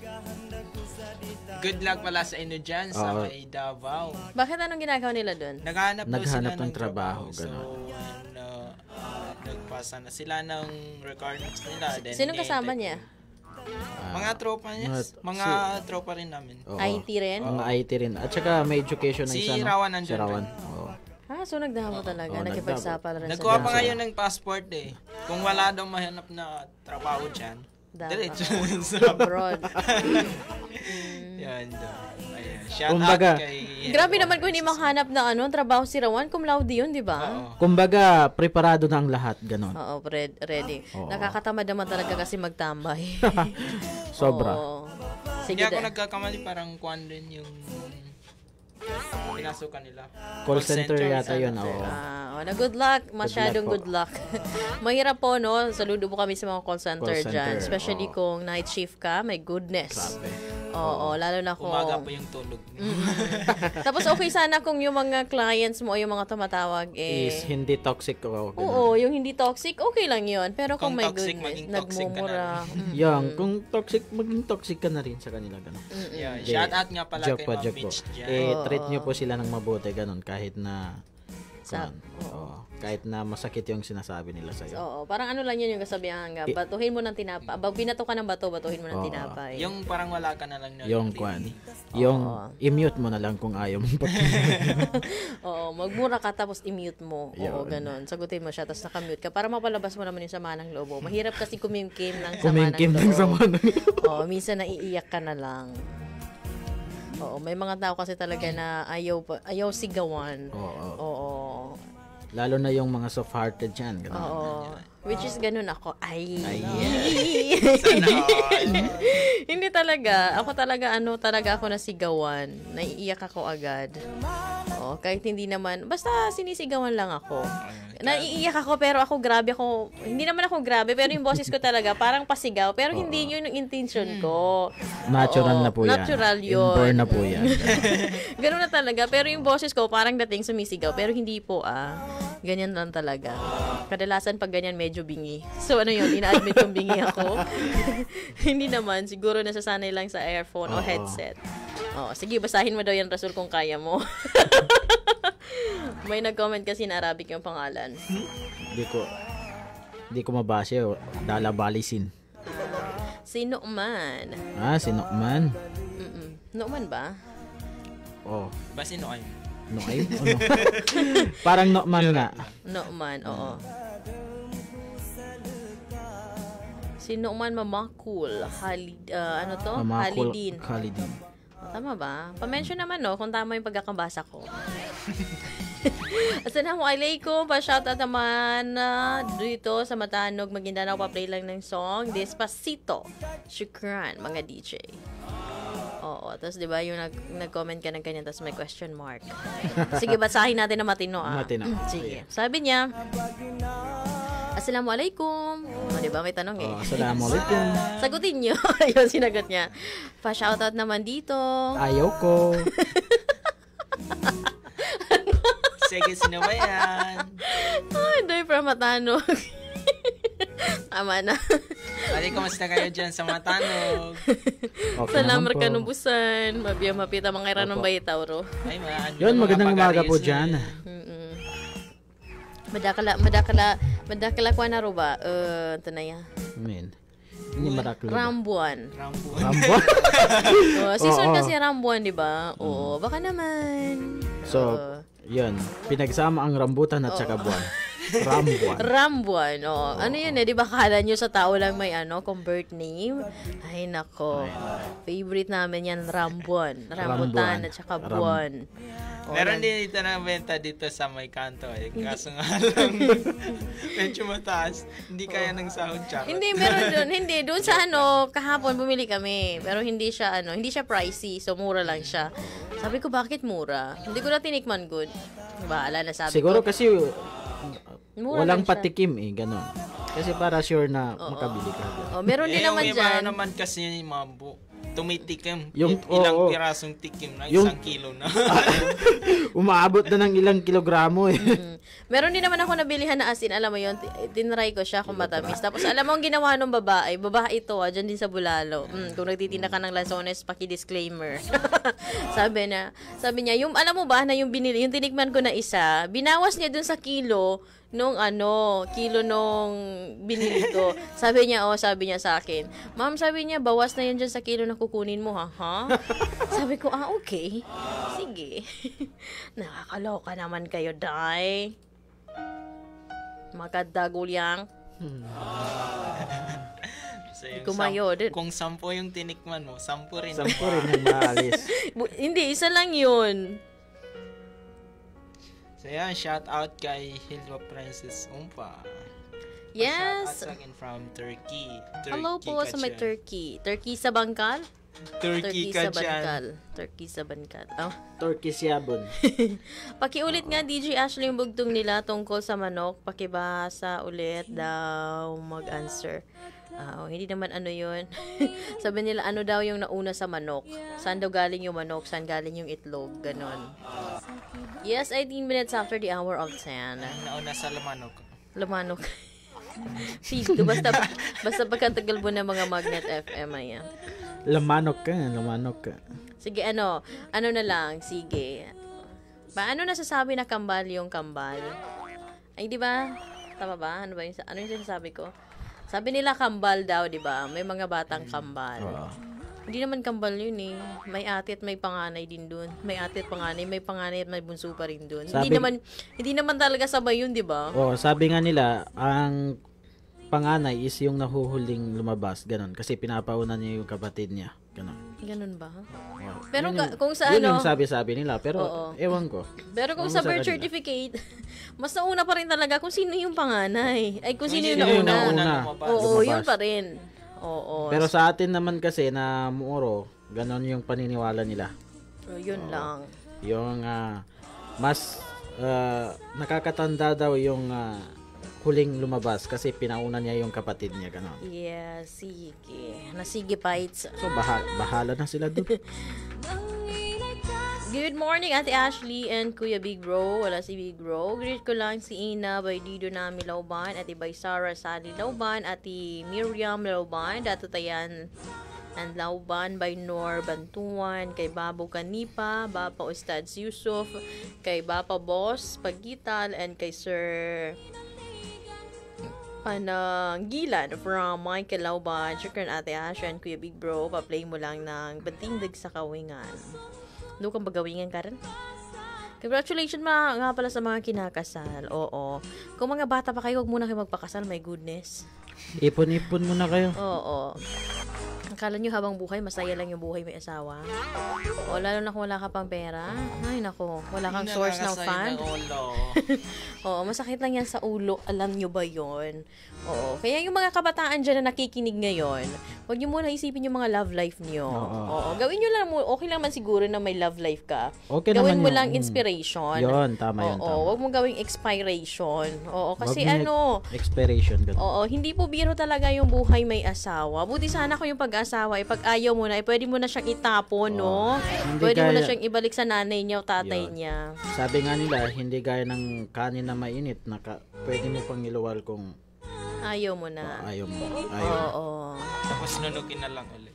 Good luck pala sa inyo dyan sa Oo. may Davao. Bakit anong ginagawa nila doon? Naghahanap daw Naghahanap sila ng trabaho, So, ganun. ano, uh, nagpasa na sila ng requirements nila. Then, Sinong kasama hinihintay niya? ko- Mga tropa niya. mga- Mga tropa rin namin. Oo. I T rin? Mga I T rin. At saka may education ng Si isa. no? Rawan Si nandyan Rawan. rin. Oo. Ah, so nagdamo talaga. Oo, Nakipagsapal rin sa Nagkuha pa Davao. ngayon ng passport eh. Kung wala daw mahanap na trabaho dyan, Davao. diretso sa Abroad. Yan daw. Ayan. Shout Kumbaga, out kay... Grabe naman kung hindi makahanap ng ano, trabaho si Rawan, cum laude yun, di ba? Oo. Kumbaga, preparado na ang lahat. Ganon. Oo, red, ready. Oo. Nakakatamad naman talaga kasi magtambay. Sobra. Oo. Hindi Sige, ako da- nagkakamali, parang kwan din yung pinasukan nila. Call center yata yun. Center. Oo. Ah, oh, na good luck. Masyadong po. good luck. Mahirap po, no? Saludo po kami sa mga call center, Call center, dyan. Especially oo. kung night shift ka. My goodness. Grabe. Oo, lalo na kung... Umaga pa yung tulog. Tapos okay sana kung yung mga clients mo o yung mga tumatawag eh... Is hindi toxic. Oo. ganon. Oo, yung hindi toxic, okay lang yun. Pero kung, Kung may toxic, goodness, maging toxic ka na nagmumura. Mm. Yang, kung toxic, maging toxic ka na rin sa kanila. Ganon. Yeah. Hindi. Shout out nga pala Joke kay po, Ma'am joke po. Mitch dyan. Eh, Oo, treat nyo oo. po sila ng mabuti, ganon. Kahit na Sa- kwan. Oo. Kahit na masakit yung sinasabi nila sa'yo. Oo, parang ano lang yun yung kasabihan nga, batuhin mo ng tinapa. Pag binato ka ng bato, batuhin mo ng Oo. tinapay. Yung parang wala ka na lang na Yung kwan. Yung i-mute mo na lang kung ayaw mo. Oo, magmura ka tapos i-mute mo. Oo, Yun. ganun. Sagutin mo siya tapos naka-mute ka para mapalabas mo naman yung sama ng loob mo. Mahirap kasi kumimkim ng sama Kumingkim ng ng loob. sama ng Oo, minsan naiiyak ka na lang. Oo, may mga tao kasi talaga na ayaw pa- ayaw sigawan. Oo. Oo. Lalo na yung mga soft-hearted dyan. Ganun. Oo. Which is ganun ako. Ay. Ay, Sana all. Hindi talaga. Ako talaga, ano, talaga ako nasigawan. Naiiyak ako agad. Oo, kahit hindi naman, basta sinisigawan lang ako. Naiiyak ako, pero ako grabe ako, hindi naman ako grabe, pero yung boses ko talaga, parang pasigaw, pero hindi yun yung intention ko. Natural Oo, na po yan. Natural yun. Inborn na po yan. Ganun na talaga, pero yung boses ko, parang dating sumisigaw, pero hindi po ah. Ganyan lang talaga. Kadalasan pag ganyan, medyo bingi. So ano yun, ina-admit kong bingi ako. Hindi naman, siguro nasasanay lang sa earphone o Oo. headset. Oh, sige, basahin mo daw yan, Rasul, kung kaya mo. May nag-comment kasi na Arabic yung pangalan. Di ko, di ko mabasa yun. Dala balisin. Si Nu'man. Ah, si Nokman. Mm-mm. Nu'man ba? Oh, Ba sino kayo? Noay? Oh, no. Parang Nokman nga. Nu'man, oo. Si Nu'man Mamakul. Halid, ah, ano to? Mamakul Halidin. Halidin. Tama ba? Pa-mention naman, no, kung tama yung pagkakabasa ko. Assalamualaikum. Pa-shoutout naman uh, dito sa Matanog, Maguindanao. Pa-play lang ng song, Despacito. Shukran, mga D J. Oo, tapos di ba yung nag- nag-comment ka ng ganyan, tapos may question mark. Sige, basahin natin na matino, ah. Matino. Sige. Sabi niya, Assalamualaikum. O, di ba? May tanong eh. Oh, assalamualaikum. Sagutin niyo. Ayun, sinagot niya. Pa-shoutout naman dito. Ayaw ko. Sige, sino ba yan? Ay, doy from Matanog. Tama na. Bali, kamusta kayo dyan sa Matanog? Okay Salamat naman po. ka nubusan. Mabiyang mapita mga iranong Opo. bayitaw ro. Ay, mga Yun, magandang umaga po pag-aris dyan. Mm-mm. Madakala, madakala, madakala ko na ro ba? Uh, ito na yan. Amen. Hindi maraklo. Rambuan. Rambo. Rambo. Oh, season Oo. kasi Rambuan, di ba? Oo, baka naman. So, Oo. yun. Pinagsama ang rambutan at saka buwan. Rambuan. Rambuan, oh. Ano yun eh, di ba kala nyo sa tao lang may ano, convert name? Ay, nako. Favorite namin yan, Rambuan. Rambutan Rambuan. at saka Ram- buwan. Oh, Meron nan- din dito na benta dito sa may kanto eh. Kaso nga lang, medyo mataas. Hindi kaya ng sahod charot. Hindi, meron doon. Hindi, doon sa ano, kahapon bumili kami. Pero hindi siya, ano, hindi siya pricey. So, mura lang siya. Sabi ko, bakit mura? Hindi ko na tinikman good. Bahala na sabi Siguro ko. kasi Mura walang lang siya. patikim eh, ganun. Kasi para sure na makabili ka. Oh, meron din Eh, yung naman iba dyan. naman kasi yung mga bu- tumitikim. Yung- Il- ilang oo, oo. pirasong tikim na, Yung- isang kilo na. Umaabot na ng ilang kilogramo eh. Mm. Meron din naman ako nabilihan na asin, alam mo yun, t- tinry ko siya kung matamis. Tapos alam mo ang ginawa ng babae, babae ito ah, dyan din sa Bulalo. Mm, kung nagtitinda ka ng lansones, paki-disclaimer. sabi na, sabi niya, yung alam mo ba na yung binili, yung tinikman ko na isa, binawas niya dun sa kilo nung ano, kilo nung binili ko. Sabi niya, oh, sabi niya sa akin, ma'am, sabi niya, bawas na yan dyan sa kilo na kukunin mo, ha? Ha? Sabi ko, ah, okay. Sige. Nakakaloka naman kayo, Day. Magkadagulyang. So, yung Kumayo sam- din. Kung sampo yung tinikman mo, sampo rin. Sampo rin yung maalis. Bu- hindi, isa lang yun. So yan, shout out kay Hilda Princess Umpa. Yes. Shout out sa akin from Turkey. Turkey Hello po ka sa may dyan. Turkey. Turkey sa Bangkal? Turkey, ka sa dyan. Bangkal. Turkey sa Bangkal. Oh. Turkey siyabon. Pakiulit nga, D J Ashley, yung bugtong nila tungkol sa manok. Pakibasa ulit daw mag-answer. Ah, oh, hindi naman ano yun. Sabi nila, ano daw yung nauna sa manok? Saan daw galing yung manok? Saan galing yung itlog? Ganon. Yes, eighteen minutes after the hour of ten. Nauna sa lamanok. Lumanok. Sige, basta, basta pagkatagal mo ng mga Magnet F M, ayan. Lamanok ka, lamanok ka. Sige, ano, ano na lang, sige. Paano nasasabi na kambal yung kambal? Ay, di ba? Tama ba? Ano ba yung, ano yung sinasabi ko? Sabi nila kambal daw, di ba? May mga batang kambal. Oo. Hindi naman kambal yun eh. May ate at may panganay din dun. May ate at panganay, may panganay at may bunso pa rin dun. Sabi- hindi naman hindi naman talaga sabay yun, di ba? Oh, sabi nga nila, ang panganay is yung nahuhuling lumabas, ganun. Kasi pinapauna niya yung kapatid niya. Ganun. Ganun ba? Oh, Pero yun ka- yung- kung sa yun ano- yung sabi-sabi nila. Pero, Oo. ewan ko. Pero kung Ewan sa ko birth kanila. certificate, mas nauna pa rin talaga kung sino yung panganay. Ay, kung sino yung sino yung nauna. nauna Oo, lumabas. yun pa rin. Oo. Pero sa atin naman kasi na muoro, ganun yung paniniwala nila. So, yun lang. Yung ah, mas ah, nakakatanda daw yung ah, huling lumabas kasi pinauna niya yung kapatid niya, ganun. Yeah, sige. Nasige fights. So, bahala, bahala na sila dun. Good morning, Ate Ashley and Kuya Big Bro. Wala si Big Bro. Greet ko lang si Ina by Dido Nami Lauban, Ate by Sarah Sally Lauban, Ate Miriam Lauban, Dato Tayan and Lauban by Nor Bantuan, kay Babo Kanipa, Bapa Ustads Yusuf, kay Bapa Boss Pagital, and kay Sir Pananggilan from Michael Lauban. Shukran Ate Ashley and Kuya Big Bro. Pa-play mo lang ng Batindag sa Kawingan. Doon kang bagawingan ka rin. Congratulations mga, nga pala sa mga kinakasal. Oo. Kung mga bata pa kayo, huwag muna kayo magpakasal. My goodness. Ipon-ipon muna kayo. Oo. Akala nyo habang buhay, masaya lang yung buhay may asawa. O, lalo na kung wala ka pang pera. Ay, nako. Wala kang source ng fund. Oo, masakit lang yan sa ulo. Alam nyo ba yon? Oo. Kaya yung mga kabataan dyan na nakikinig ngayon, huwag nyo muna isipin yung mga love life nyo. Oo. Oo. Gawin nyo lang, mo- okay lang man siguro na may love life ka. Okay Gawin naman mo yun. lang Mm. inspiration. Yun, tama yun, Oo. tama. Huwag mong gawing expiration. Oo. Kasi Wag mo ano, expiration, ganun. oo, hindi po biro talaga yung buhay may asawa. Buti sana kung yung pag-asawa, eh, pag ayaw mo na, eh, pwede mo na siyang itapon, no? Hindi Pwede mo na kaya- siyang ibalik sa nanay niya o tatay Yun. niya. Sabi nga nila, hindi gaya ng kanin na mainit, na ka, pwede mo pang iluwal kung Ayaw mo na. ayaw mo. Ayaw. Oo. Tapos nunukin na lang ulit.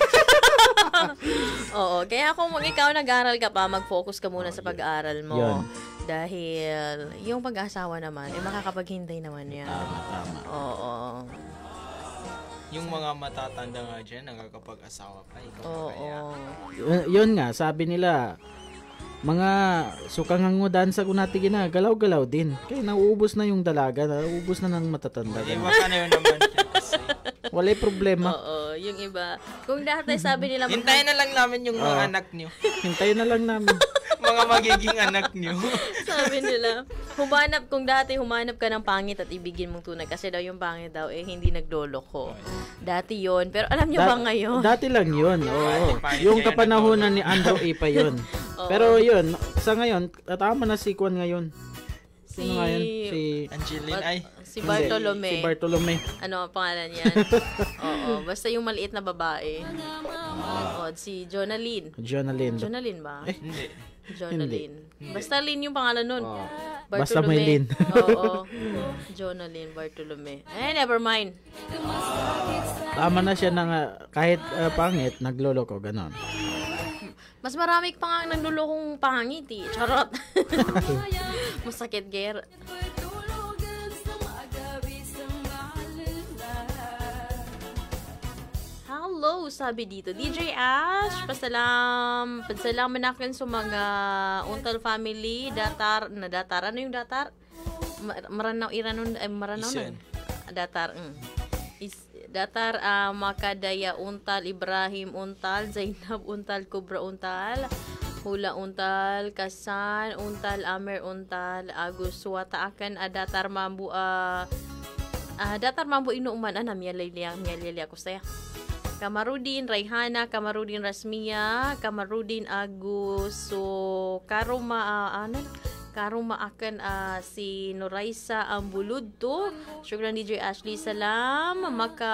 Oo. Kaya kung mag ikaw nag-aral ka pa, mag-focus ka muna sa pag-aaral mo. Yun. Dahil yung pag-asawa naman, eh makakapaghintay naman yan. Tama, tama. Oo. Yung mga matatanda nga dyan, nakakapag-asawa pa. Ikaw pa Oo. kaya. Y- yun nga, sabi nila, mga sukangangudan sa kunati gina, galaw-galaw din. Kaya nauubos na yung dalaga, nauubos na ng matatanda. Di ganun. ba ka na yun naman kasi. Walay problema. Oo. Yung iba. Kung dati sabi nila, Hintayin na lang namin yung mga Oo. anak nyo. Hintayin na lang namin. Mga magiging anak nyo. sabi nila, humanap, kung dati humanap ka ng pangit at ibigin mong tunay. Kasi daw yung pangit daw, eh, hindi nagdoloko. Dati yon. Pero alam nyo Da- ba ngayon? Dati lang yun. Oo. pangit Yung kayo kapanahonan ni Andrew A. pa yun. Pero yun, sa ngayon, tama na si Kwan ngayon. Sino Si- nga yun? Si, Angeline, ay. Si hindi, Bartolome. Si Bartolome. Ano ang pangalan yan? Oo. Basta yung maliit na babae. Oo. Si Jonaline. Jonalyn. Jonaline ba? Eh, Hindi. Jonaline. Basta Lin yung pangalan nun. Oo. Bartolome. Basta may Lin. Oo. Jonaline Bartolome. Eh, never mind. Tama na siya na nga, kahit uh, pangit, nagloloko, ganon. Mas marami pa nga ang naglulokong pangit eh. Charot. Masakit, Ger. Hello, sabi dito. D J Ash, pasalam, pasalaman akin sa mga Untal family, datar, na datar. Ano yung datar? Ma- Maranaw, Iranon, eh, Maranaw Isan. na. Datar, mm. Is, datar, ah, Makadaya Untal, Ibrahim Untal, Zainab Untal, Kubra Untal, Hula Untal, Kasan Untal, Amer Untal, Agus Wata akan, ah, datar mambu, ah, ah, datar mambu inuuman, ah, namiyaliliya, miyaliliya ko saya. Kamarudin Raihana, Kamarudin Rasmia, Kamarudin Agus, so karuma uh, ano karuma akan uh, si Noraisa Ambulud to. Syukran D J Ashley, salam maka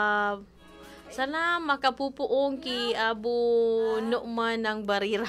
salam makapupuong ki Abu Nu'man ng Barira.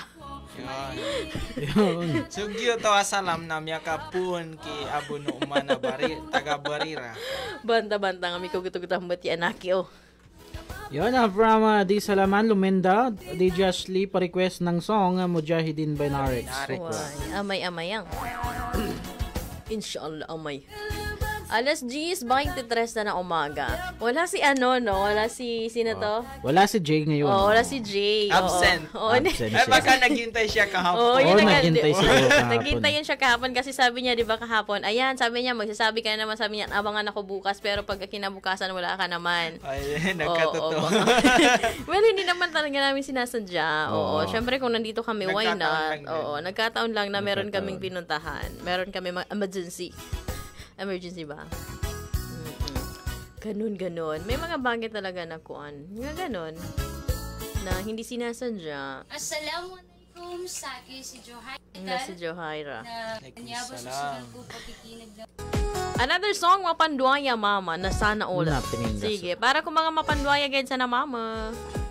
Yun. Sugyo to asalam na miya kapun ki Abu Nu'man na bari, taga Barira. Banta-banta kami ko gutugutan bati anaki oh. Yun na, from uh, Di Salaman, Lumenda, di Justly pa-request ng song uh, Mujahideen by Narex. Why? Amay-amayang. Inshallah, amay. Alas diyes twenty-tres na ng umaga. Wala si ano, no? Wala si, sino to? Wala si Jay ngayon. Oh, wala si Jay. Absent. Oo. Oo, Absent Eh, siya. baka naghintay siya kahapon. Oo, Oo, yun na nga. naghintay siya kahapon. Naghintay yun siya kahapon kasi sabi niya, di ba kahapon, ayan, sabi niya, magsasabi ka na naman, sabi niya, abangan ako bukas, pero pag kinabukasan, wala ka naman. Ay, Oo, nagkatotoo. oo, baka- well, hindi naman talaga namin sinasadya. Oo. Oo. Syempre, kung nandito kami, why Nagkataon not? lang din. Oo, nagkataon lang na meron Nagkataon. kaming pinuntahan. Meron kami mga emergency. Emergency ba? Mm-mm. Ganun, ganun. May mga bagay talaga na kuan. Nga ganun. Na hindi sinasadya. Assalamualaikum sa akin si Johaira. Nga si Johaira. Na Alaikum kanya ba salam. susunod ko pakikinig na Another song, Mapandwaya Mama, na sana all. Na, pinindas. Sige, para kung mga mapandwaya guys sana mama.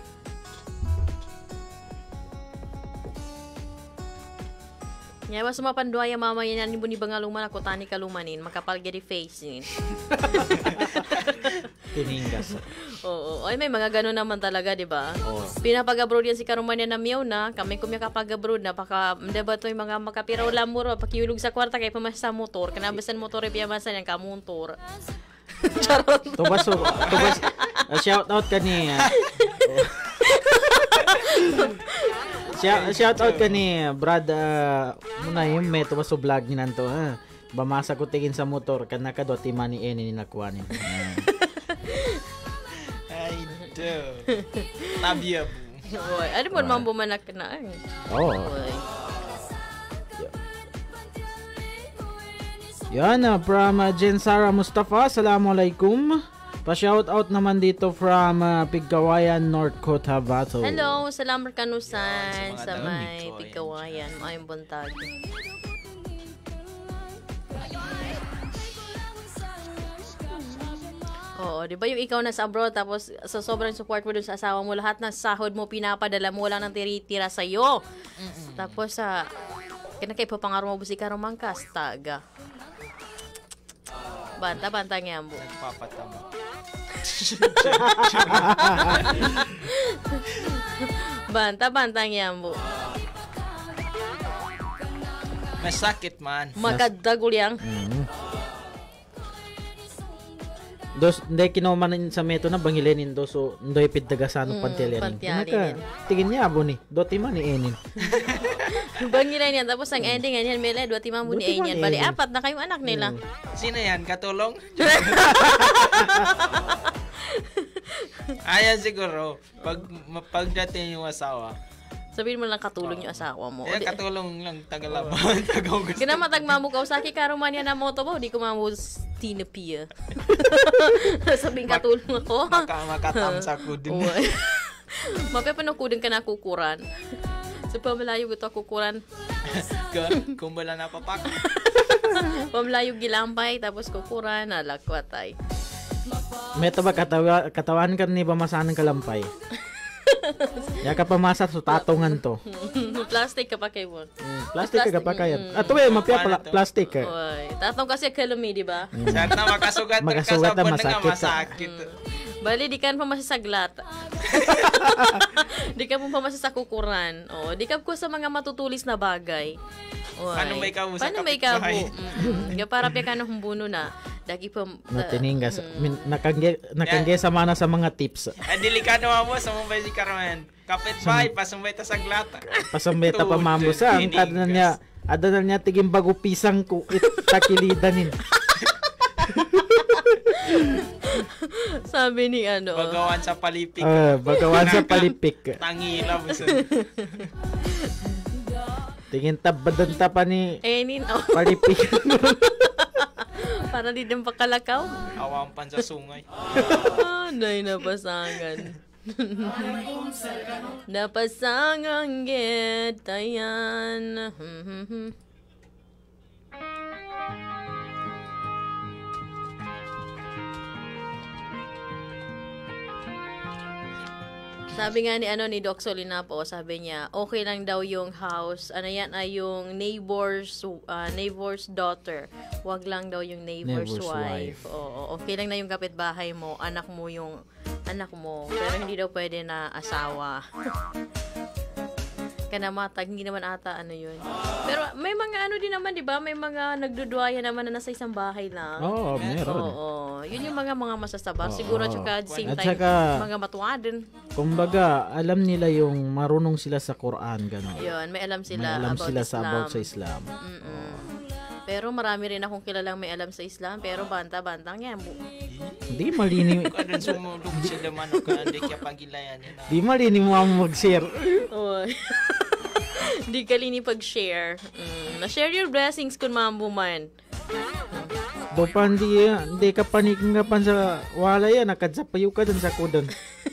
Nga ba sumapandwaya mama yan yan, ni bangaluman ako tani kalumanin, makapal gedi face yun. Piningas. Oo, ay may mga ganun naman talaga, di ba? Oo. Pinapag-abroad yan si Karumanya na miyaw na, kami kumya kapag-abroad na, paka, diba to yung mga makapiraw lamuro, pakiulog sa kwarta kay pumas sa motor, kanabasan motor, ipiyamasan yan, kamuntor. Charot. Tubas, tubas, uh, shout out ka ni, uh, shout, shout out ka ni Brad, uh, muna yung may tubas so vlog niya nanto, ha. Bamasa ko tingin sa motor, kanaka do timani eni ni nakuha niya. Uh. Ay, do. Tabia po. Oy, ano mo naman bumanak na eh. Oo. Oy. Yan, uh, from uh, Jen Sara Mustafa, Assalamualaikum. Pa-shout out naman dito from uh, Pigkawayan, North Cotabato. Hello, salamat kanusan Sa mga sa taga may Pigkawayan. Pigkawayan. Mayong buntag. Oo, di ba yung ikaw nasa abroad tapos sa sobrang support mo dun sa asawa mo, lahat ng sahod mo pinapadala mo, wala nang tiritira sa'yo. Tapos sa, uh, kinakay pa pangaro mo si Karumang Kastaga. Banta, banta nga mo. Nagpapatama. Banta, banta nga mo. Masakit man. Makadagol yang. Mm. Dos, hindi kinumanin sa meto na bangilenin do so ndoy piddagasano Mm, pantelyanin. pantelyanin. Tingin niya abo ni, do timani enin. Bangilan yan. Tapos ang ending yan, Mele, dua timang Dua buni timang yan. Bali, ini. apat na kayong anak nila. Sino yan? Katulong? Ayan siguro. Pag pagdating yung asawa. Sabihin mo lang katulong yung asawa mo. Eh, Di- katulong lang tagalaban. Tagaw gusto. Kinamatag mamu ka usaki karuman yan na moto mo, di ko mamu tinapia. Sabing katulong ako. Maka, makatamsa ko din. Uy. Mapapanukudin ka na kukuran. So, pamalayo ito kukuran. Ka- Kung wala napapak. Pamalayo gilampay, tapos kukuran, alakwatay. Meto ba katawa, katawan ka ni bamasanan kalampay. Ya ka pamasa so tatongan to. Plastic ka pa kayo mo. Plastic ka pa kaya. Mm. Ato eh mapya Paano pala, to? plastic ka. Uy. Tatong kasi kalumi, di ba? Sana makasugat ka Makasugat sa na, buwan na nga masakit ka. masakit. Bali, di ka pa masasaglat. Di ka pa masasa kukuran. O, di ka ko sa mga matutulis na bagay. Uy. Paano may kamu sa Paano may kamu? kapitbahay? Mm. Yung para pya ka na humbuno na. Dagi pa... Natiningas. Min- nakangge nakangge sa mana sa mga tips. Ay, delikado mo sa mumbai si Carmen. Kapit bay, pasumbay ta sa glata. Pasambeta pa Tuod, mambusa. Ang tiningas. kadana niya, adana niya tiging bago pisang ko itakilidanin. Sabi ni ano... Bagawan sa palipik. Ah, bagawan sa palipik. Tangila mo sa Tingin tabadan ta pa ni Enin, oh. palipik. Para di din pakalakaw. awampan sa sungay. Anay, napasangan. Napasangan getayan. Sabi nga ni ano ni Doc Solina po, sabi niya, okay lang daw yung house, ano yan ay yung neighbor's uh, neighbor's daughter. Wag lang daw yung neighbor's, Neighbor's wife. wife. Oo, okay lang na yung kapitbahay mo, anak mo yung anak mo, pero hindi daw pwede na asawa. Kanamatag, hindi naman ata ano yun. Pero may mga ano din naman, di ba? May mga nagduduaya naman na nasa isang bahay lang. Oo, meron. Oo, yun yung mga mga masasaba. Siguro at saka at the same At time, saka, mga matuwadin. kumbaga, alam nila yung marunong sila sa Quran, gano'n. Yun, may alam sila May alam about sila Islam. sa about sa Islam. Mm-mm. Pero marami rin akong kilalang may alam sa Islam, pero banta-bantang yan. Di malini, Kadang sumulog sila man o hindi kaya pagilayan nila. di malini mo ang mag-share. Oh. Di ka lini pag-share. Mm. Na-share your blessings kun mambo man. Do pa hindi, hindi ka paniking ka pan sa wala yan, nakadsapayo ka dun sa kudan.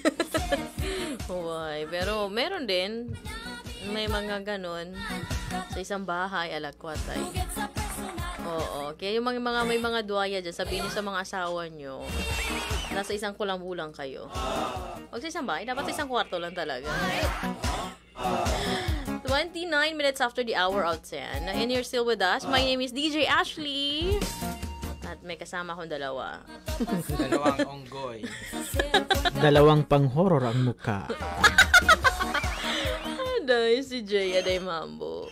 Uy, pero meron din, may mga ganon sa isang bahay, alakwatay. Oo, kaya yung mga, mga may mga duwaya dyan, sabihin niyo sa mga asawa nyo, nasa isang kulang-bulang kayo. Huwag sa isang bahay, dapat sa isang kwarto lang talaga. twenty-nine minutes after the hour out ten. And you're still with us. My name is D J Ashley. At may kasama akong dalawa. Dalawang onggoy. Dalawang pang-horror ang mukha. Aday, si Jay, aday mambo.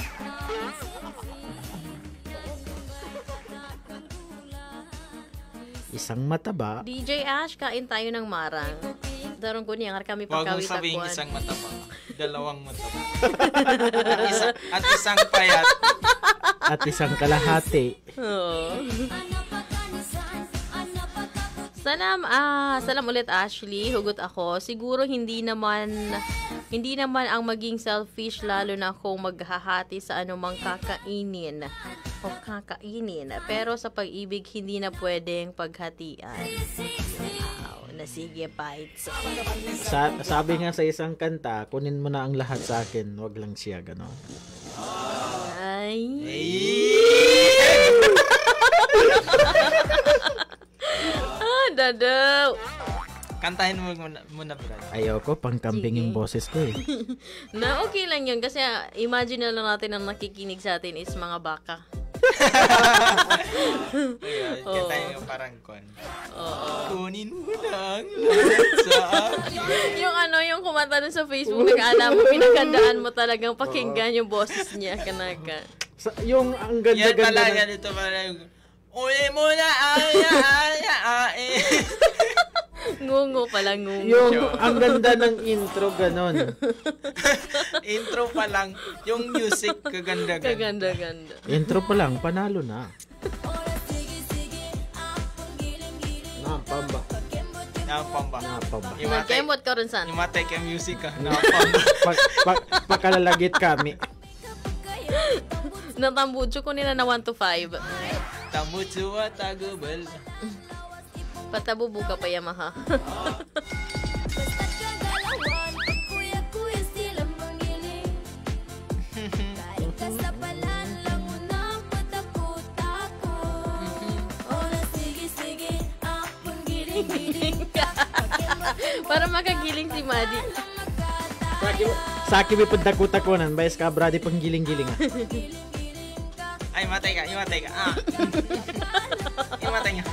Isang mataba. D J Ash, kain tayo ng marang. Darong ko niya, kami Huwag mong pagkawit sabihin akuan. isang mataba. Dalawang mataba. at, isa, at isang payat. At isang kalahati. Oo. Salam, ah, salam ulit Ashley, hugot ako. Siguro hindi naman hindi naman ang maging selfish lalo na kung maghahati sa anumang kakainin o kakainin. Pero sa pag-ibig hindi na pwedeng paghatian. Wow, nasige bites. Sa, sabi nga sa isang kanta, kunin mo na ang lahat sa akin, wag lang siya, gano'n. Ay. Ah, dadaw. Kantahin mo muna, muna Brad. Ayoko, pangkambing yung Sige. boses ko eh. Na okay lang yun kasi ah, imagine na lang natin ang nakikinig sa atin is mga baka. Ayun, Oo. kaya tayo parang kon. Oo. Kunin mo lang lahat sa akin. Yung ano, yung kumanta dun sa Facebook, nag-aala mo, pinagandaan mo talagang pakinggan yung boses niya, kanaka. Sa, yung ang Yan ganda-ganda pala, ng- ganito pala. Uli mo na, aya, aya, aya. Ngungo pala, ngungo. yung ang ganda ng intro, ganon. Intro pa lang, yung music kaganda-ganda. Kaganda-ganda. Intro pa lang, panalo na. Napamba. Napamba. Napamba. Yung matay, Nagkemot ka rin san. yung matay ka music ka. Napamba. Pag, pag, pagkalalagit kami. Natambudyo ko nila na one to five. Tamutsuwa tagubal. Patabubu ka pa, Yamaha. Para makagiling si Maddie. Saki may pagdakutakunan, bayas ka brady pang giling-giling ah. Ay, matay ka, imatay ka. Ah. Imatay nga.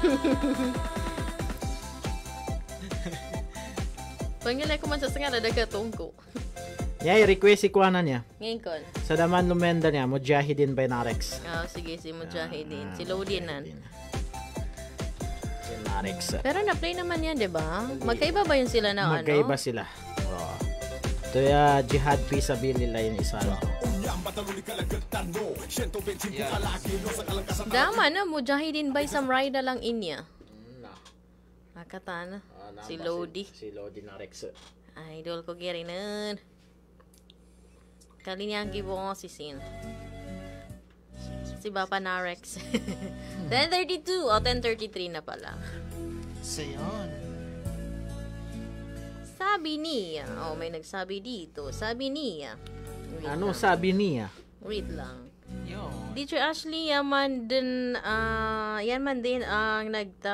Pangilay ko man sa sanga na dagatong ko. Yay, request si Kuana niya. Ngayon ko. Sa daman lumenda niya, Mujahidin by Narex. Ah, sige, si Mujahidin. Si Lodinan. Si Narex. Pero na-play naman yan, di ba? Magkaiba ba yun sila na Magkaiba ano? sila. Oh. Ito ya, jihad fisabilillah yung isa. No? Yeah. Dama na, Mujahidin by Samurai na lang inya. Nakatana. Si Lodi. Si Lodi Narex. Idol ko giri nun. Kalinyang gibo ko si Sin. Si Bapa Narex. ten thirty-two o ten thirty-three na pala. So, yun. Sabi niya. Oh, may nagsabi dito. Sabi niya. Wait Ano lang. sabi niya? Wait lang. Yun. D J Ashley, yaman din, ah, yan man din ang nagta...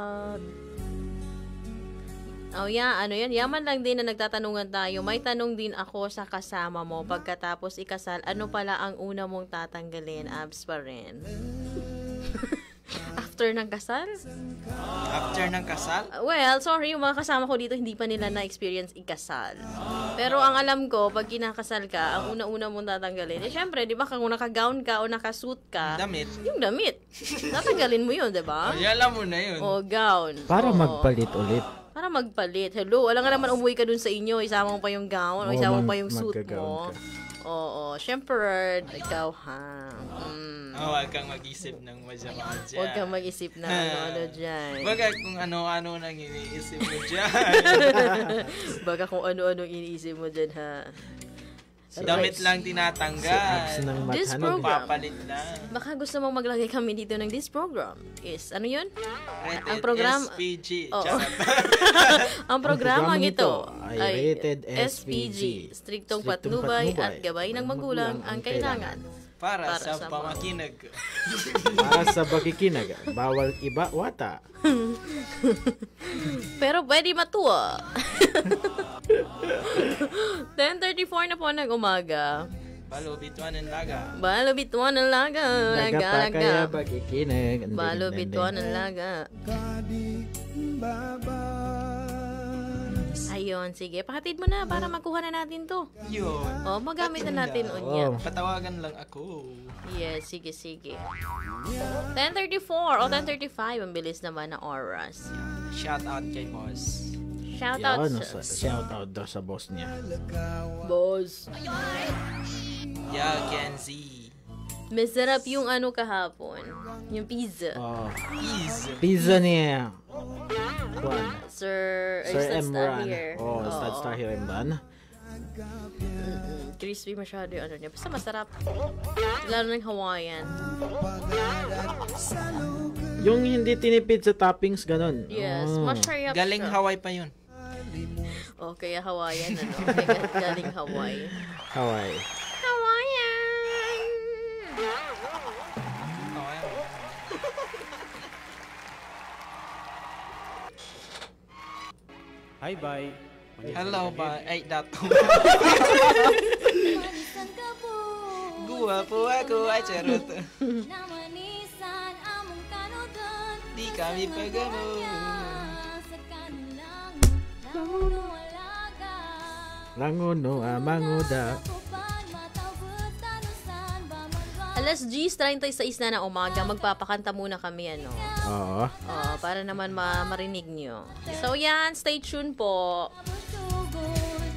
Oh, yeah, ano yan? Yaman lang din na nagtatanungan tayo. May tanong din ako sa kasama mo. Pagkatapos ikasal, ano pala ang una mong tatanggalin? Abs pa rin. After after ng kasal? After ng kasal? Uh, Well, sorry, yung mga kasama ko dito, hindi pa nila na-experience ikasal. Pero ang alam ko, pag kinakasal ka, ang una-una mong tatanggalin, eh, syempre, di ba, kung naka-gown ka o naka-suit ka, Damit. yung damit. Tatanggalin mo yun, di ba? Ay, alam mo na yun. O, gown. Para Oo. magpalit ulit. Para magpalit. Hello, alam nga naman umuwi ka dun sa inyo, isama mo pa yung gown, o Oo, isama mo mag- pa yung suit magka-gown mo. ka. Oo, syempre, ikaw ha. Mm. Oh, huwag kang mag-isip ng masama dyan. Huwag kang mag-isip na ano-ano dyan. Baga kung ano-ano nang iniisip mo dyan. Baka kung ano-ano iniisip mo dyan ha. Damit lang Si tinatanggal. Abs ng This mathanog. program. Papalit lang. Baka gusto mong maglagay kami dito ng this program is, ano yun? Rated Ang program- S P G. Oo. Charot. Ang programang programang ito ito ay ay rated S P G, striktong patnubay at gabay ng magulang ang kailangan. Para, Para sa, sa pamakinag. Para sa bakikinag, bawal iba wata. Pero pwede matuwa. ten thirty-four na po ng umaga. Balo, bituan ng laga. Balo bituan ng laga. Laga Laga, pa kaya laga. bakikinag. Balo bituan ng laga. Ayun, sige. Pakatid mo na para makuha na natin to. Yun. O, magamit na natin unya. Oh. Patawagan lang ako. Yes, sige, sige. ten thirty-four o ten thirty-five. Ang bilis naman na oras. Shout out kay boss. Shout out Yan, sa sa, shout out daw sa boss niya. boss. Yeah, Kenzie. Masarap yung ano kahapon. Yung pizza. Oh, Please. pizza niya. Juan. Sir, Sir Sir Emran. here. Oh, Stud Star here Emran. Mm, crispy masyado yung ano niya. Basta masarap. Lalo ng Hawaiian. Yung hindi tinipid sa toppings, ganun. Yes, Oh. masarap Galing siya. Hawaii pa yun. Oh, kaya Hawaiian ano. Kaya galing Hawaii. Hawaii. Hawaiian! Hi, bye. Hello ba? Ay, dato. Manisan ka po. Guwa po ako. Ay, charot. Na manisan among kanutan. Di kami pagamo. Sa kanilang languno alaga. Langono, amanguda. Kupan matawid tanusan ba magwa. Alas G's thirty-six na ng umaga, magpapakanta muna kami, ano. Oo. Oh, para naman ma- marinig nyo. So yan, stay tuned po. Busugod.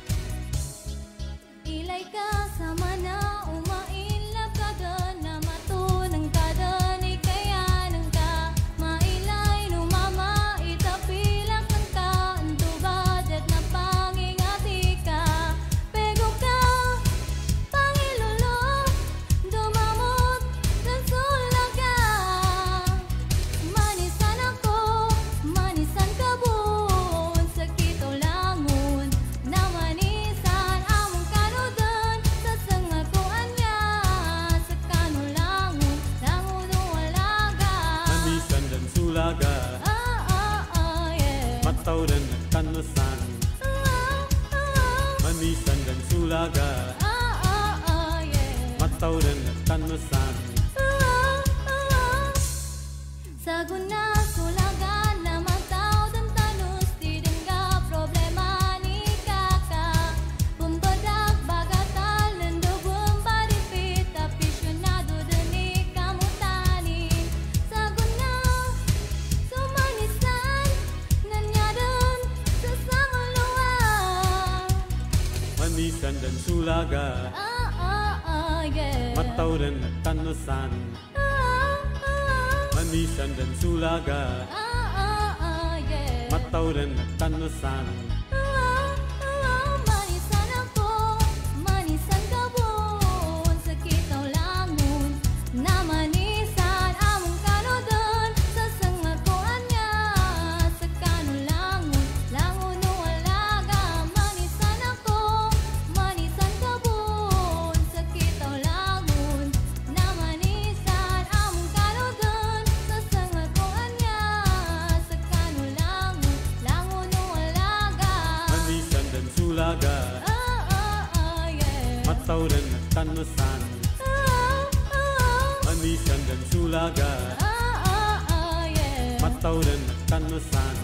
Ilay ka sa mana umailap ka doon na matunang ka doon ikayanan ka mailay no mama itapilak ng ka antubad at na pangingati ka pego ka pangilolo dumamot ng sulaga manisan ako manisan ka buon sa kito langon na manisan among kanudon sa sangakuan niya sa kanulangon langon o alaga Manisan dan sulaga, ah ah ah yeah mataw dan nagtanusan. ah ah Manisan dan sulaga, ah ah ah yeah mataw dan nagtanusan. sa guna sulagan na mataw dan tanus tidengga problema ni kaka pumbadak bagatal nandubong baripit aficionado deni kamutanin sa guna sumanisan nanyadan sa sanguluan Manisan dan sulaga, ah ah ah yeah mataw dan nagtanusan. ah ah Manisan dan sulaga, ah ah ah yeah mataw dan nagtanusan. Manisan ako, manisan ka buon sa kitaw langon na manisan among kanudon sa sangakuan niya sa kanulangon langon o alaga manisan ako, manisan ka buon sa kitaw langon na manisan among kanudon sa sangakuan niya sa kanulangon langon o alaga Manisan dan sulaga, ah ah ah yeah mataw dan nagtanusan. ah ah Manisan dan sulaga, ah ah ah Matauran tanusan.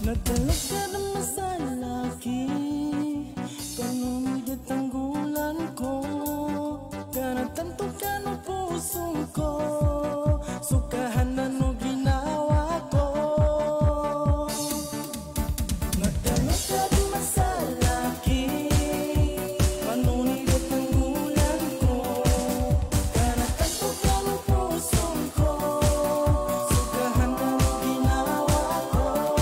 Nagdalog ka naman sa laki, panunod at tanggulan ko. Kanatanto ka ng pusong ko, sukahan na no ginawa ko. Nagdalog ka naman sa laki, panunod at tanggulan ko. Kanatanto ka ng pusong ko, sukahan na no ginawa ko.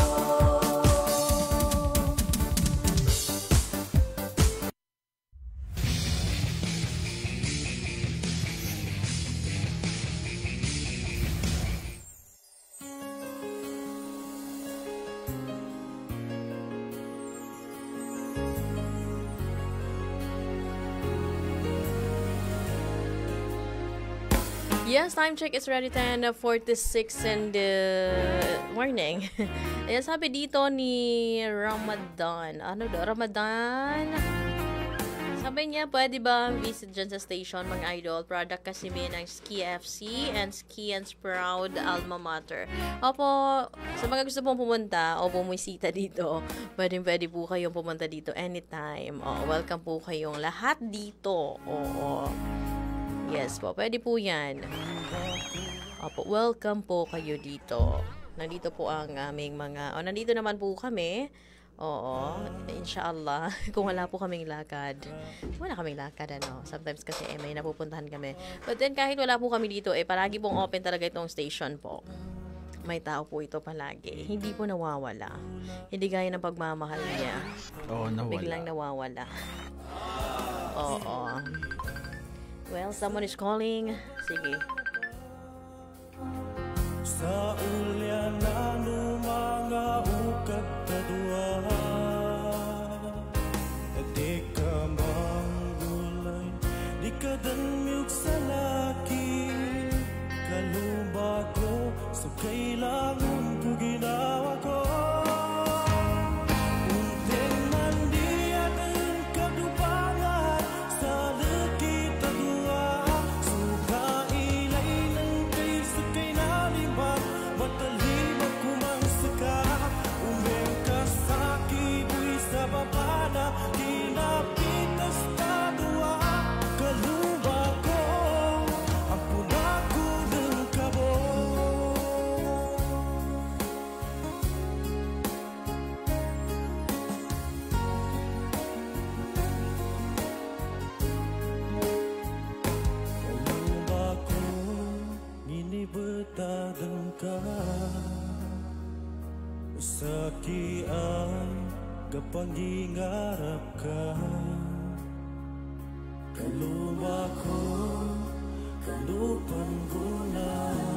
Yes, time check is ready ten forty-six in the morning. Ayan, sabi dito ni Ramadan. Ano do? Ramadan? Sabi niya, pwede ba visit dyan sa station, mga idol? Product kasi may ng SKIA F C and SKIA's proud alma mater. Opo, sa mga gusto pong pumunta o bumisita dito, pwede pwede po kayong pumunta dito anytime. O, welcome po kayong lahat dito. Oo. Yes po, pwede po yan. Opo, welcome po kayo dito. Nandito po ang aming mga, o nandito naman po kami. Oo, inshallah. Kung wala po kaming lakad. Wala kaming lakad, ano. Sometimes kasi eh, may napupuntahan kami. But then kahit wala po kami dito, eh, palagi pong open talaga itong station po. May tao po ito palagi. Hindi po nawawala. Hindi gaya ng pagmamahal niya. Oo, nawala. Biglang nawawala. Oo. Well, someone is calling. Sige. Sa ulya na mga ukag kadua, di ka manggulay, di ka danmyog sa laki. Kalumba ko, so kailangan ko ginawa ko. Unting man di atin kadupangan, sa laki tadua, suka ilay ng kay sa kay nalimbang, matalibag kumangsaka. Umeng ka sa kibuy sa babana, kinapitas tadua. Kalumba ko, ang punako ng kabo. Kalumba ko, ginibetagan ka. Sa kian, kapangingarap ka. Kalumba ko, kalupan ko na.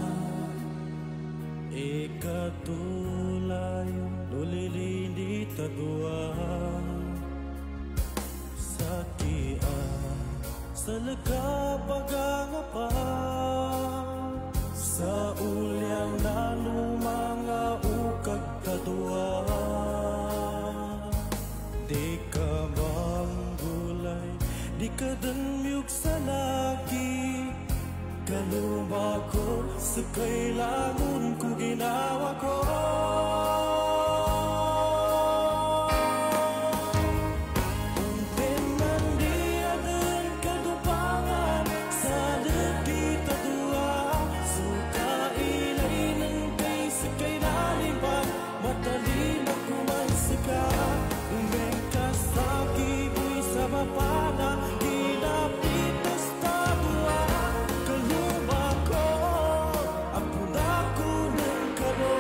Ikatulay, nulilindi tadua. Sa kian, sa lagkabagang apa. Sa ulyang nalo mga ukag kadua, di ka manggulay, di ka danmyog sa laki. Kalumba ko, sa kailangan ko ginawa ko. Unting man di atin kadupangan, sa laki tadua, suka ilay ng kay sa kay nalimbang, matalibag kumangsaka. Umeng ka sa kibuy sa babana, kinapitas tadua. Kalumba ko, ang punako ng kabo.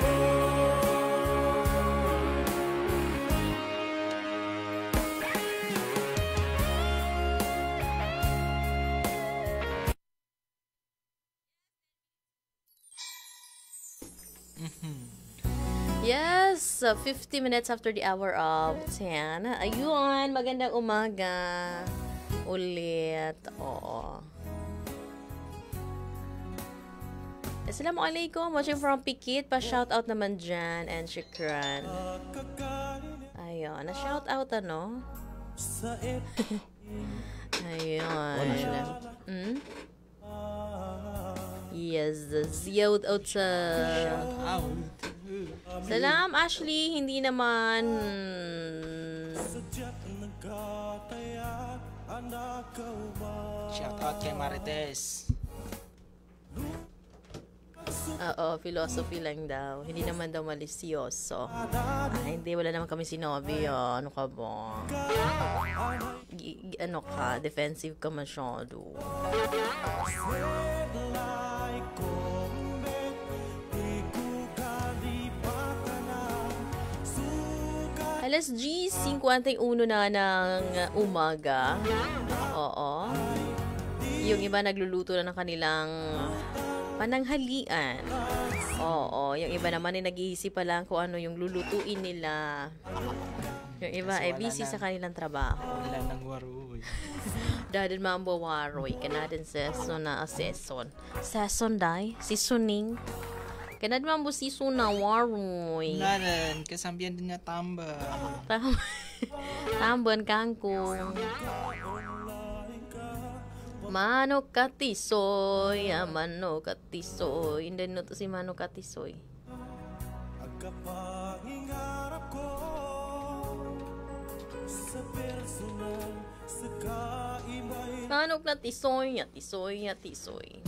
Yes, uh, fifty minutes after the hour of ten. Ayun, magandang umaga. Ulit. Oo. Assalamualaikum. Watching from Pikit. Pa-shoutout naman dyan. And shukran. Ayun. Na-shoutout ano? Sa et Ayun. Hmm? Yes. Ziyod out sa... Out. Salam, Ashley. Hindi naman... Shout out kay Marites. Oo, philosophy lang daw. Hindi naman daw malisyoso. Ah, hindi, wala naman kami sinabi. Ah. Ano ka ba? G- g- ano ka? Defensive ka masyado. Alas G, fifty-one na ng umaga. Oo. Yung iba nagluluto na ng kanilang pananghalian. Oo. Yung iba naman ay nag-iisip pa lang kung ano yung lulutuin nila. Yung iba ay busy sa kanilang trabaho. Wala nang waroy. Dahil mambo waroy. Kanadin season na season. Season day? Seasoning? Kanadin mambo season na waroy. Naran, kasambihan din na tamba. Tam Tambon kangkong. Mano katisoy, ah, mano katisoy. Hindi no to si mano katisoy. Agkapangingarap ko sa personal sa kaibay. Mano katisoy, atisoy, atisoy.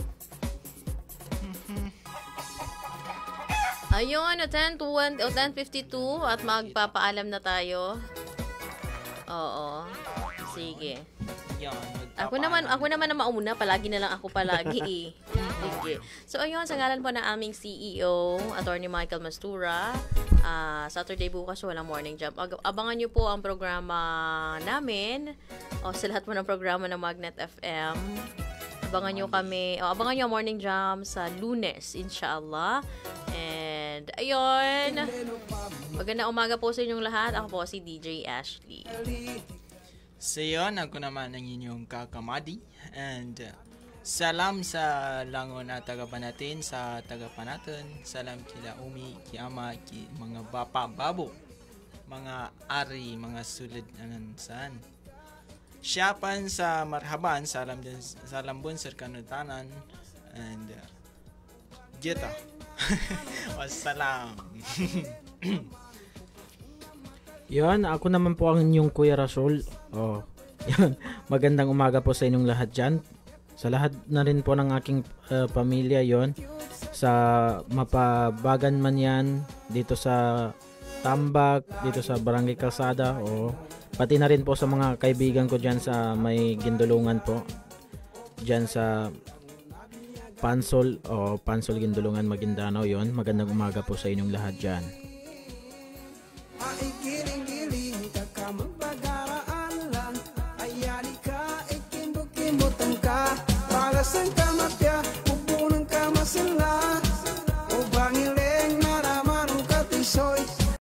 Ayun, ten to one, o ten fifty-two at magpapaalam na tayo. Oo. Sige. Yan, Ako naman, ako naman na mauna, palagi na lang ako palagi eh. Sige. So ayun, sa ngalan po ng aming C E O, Attorney Michael Mastura, uh, Saturday bukas walang morning jump. Ab- abangan nyo po ang programa namin, o sa lahat po ng programa ng Magnet F M. Abangan nyo kami, o abangan nyo ang morning jump sa Lunes, inshallah. And ayun, magandang umaga po sa inyong lahat. Ako po si D J Ashley. So yun, ako naman ang inyong kakamadi. And uh, salam sa langon na tagapanatin, sa tagapanatin. Salam kila Umi, Kiama, ki mga bapa, babo, mga ari, mga sulid anansan. Siyapan sa marhaban, salam din, salam bun sa kanutanan. And uh, Jeta. Wassalam. Yan, ako naman po ang inyong Kuya Rasol. Oh, yan. Magandang umaga po sa inyong lahat dyan. Sa lahat na rin po ng aking uh, pamilya yon. Sa mapabagan man yan, dito sa Tambak, dito sa Barangay Calzada, o pati na rin po sa mga kaibigan ko dyan sa may Gindulungan po. Dyan sa Pansol, o Pansol Gindulungan, Maguindanao yon. Magandang umaga po sa inyong lahat dyan. Ay giling-giling ka ka magbaga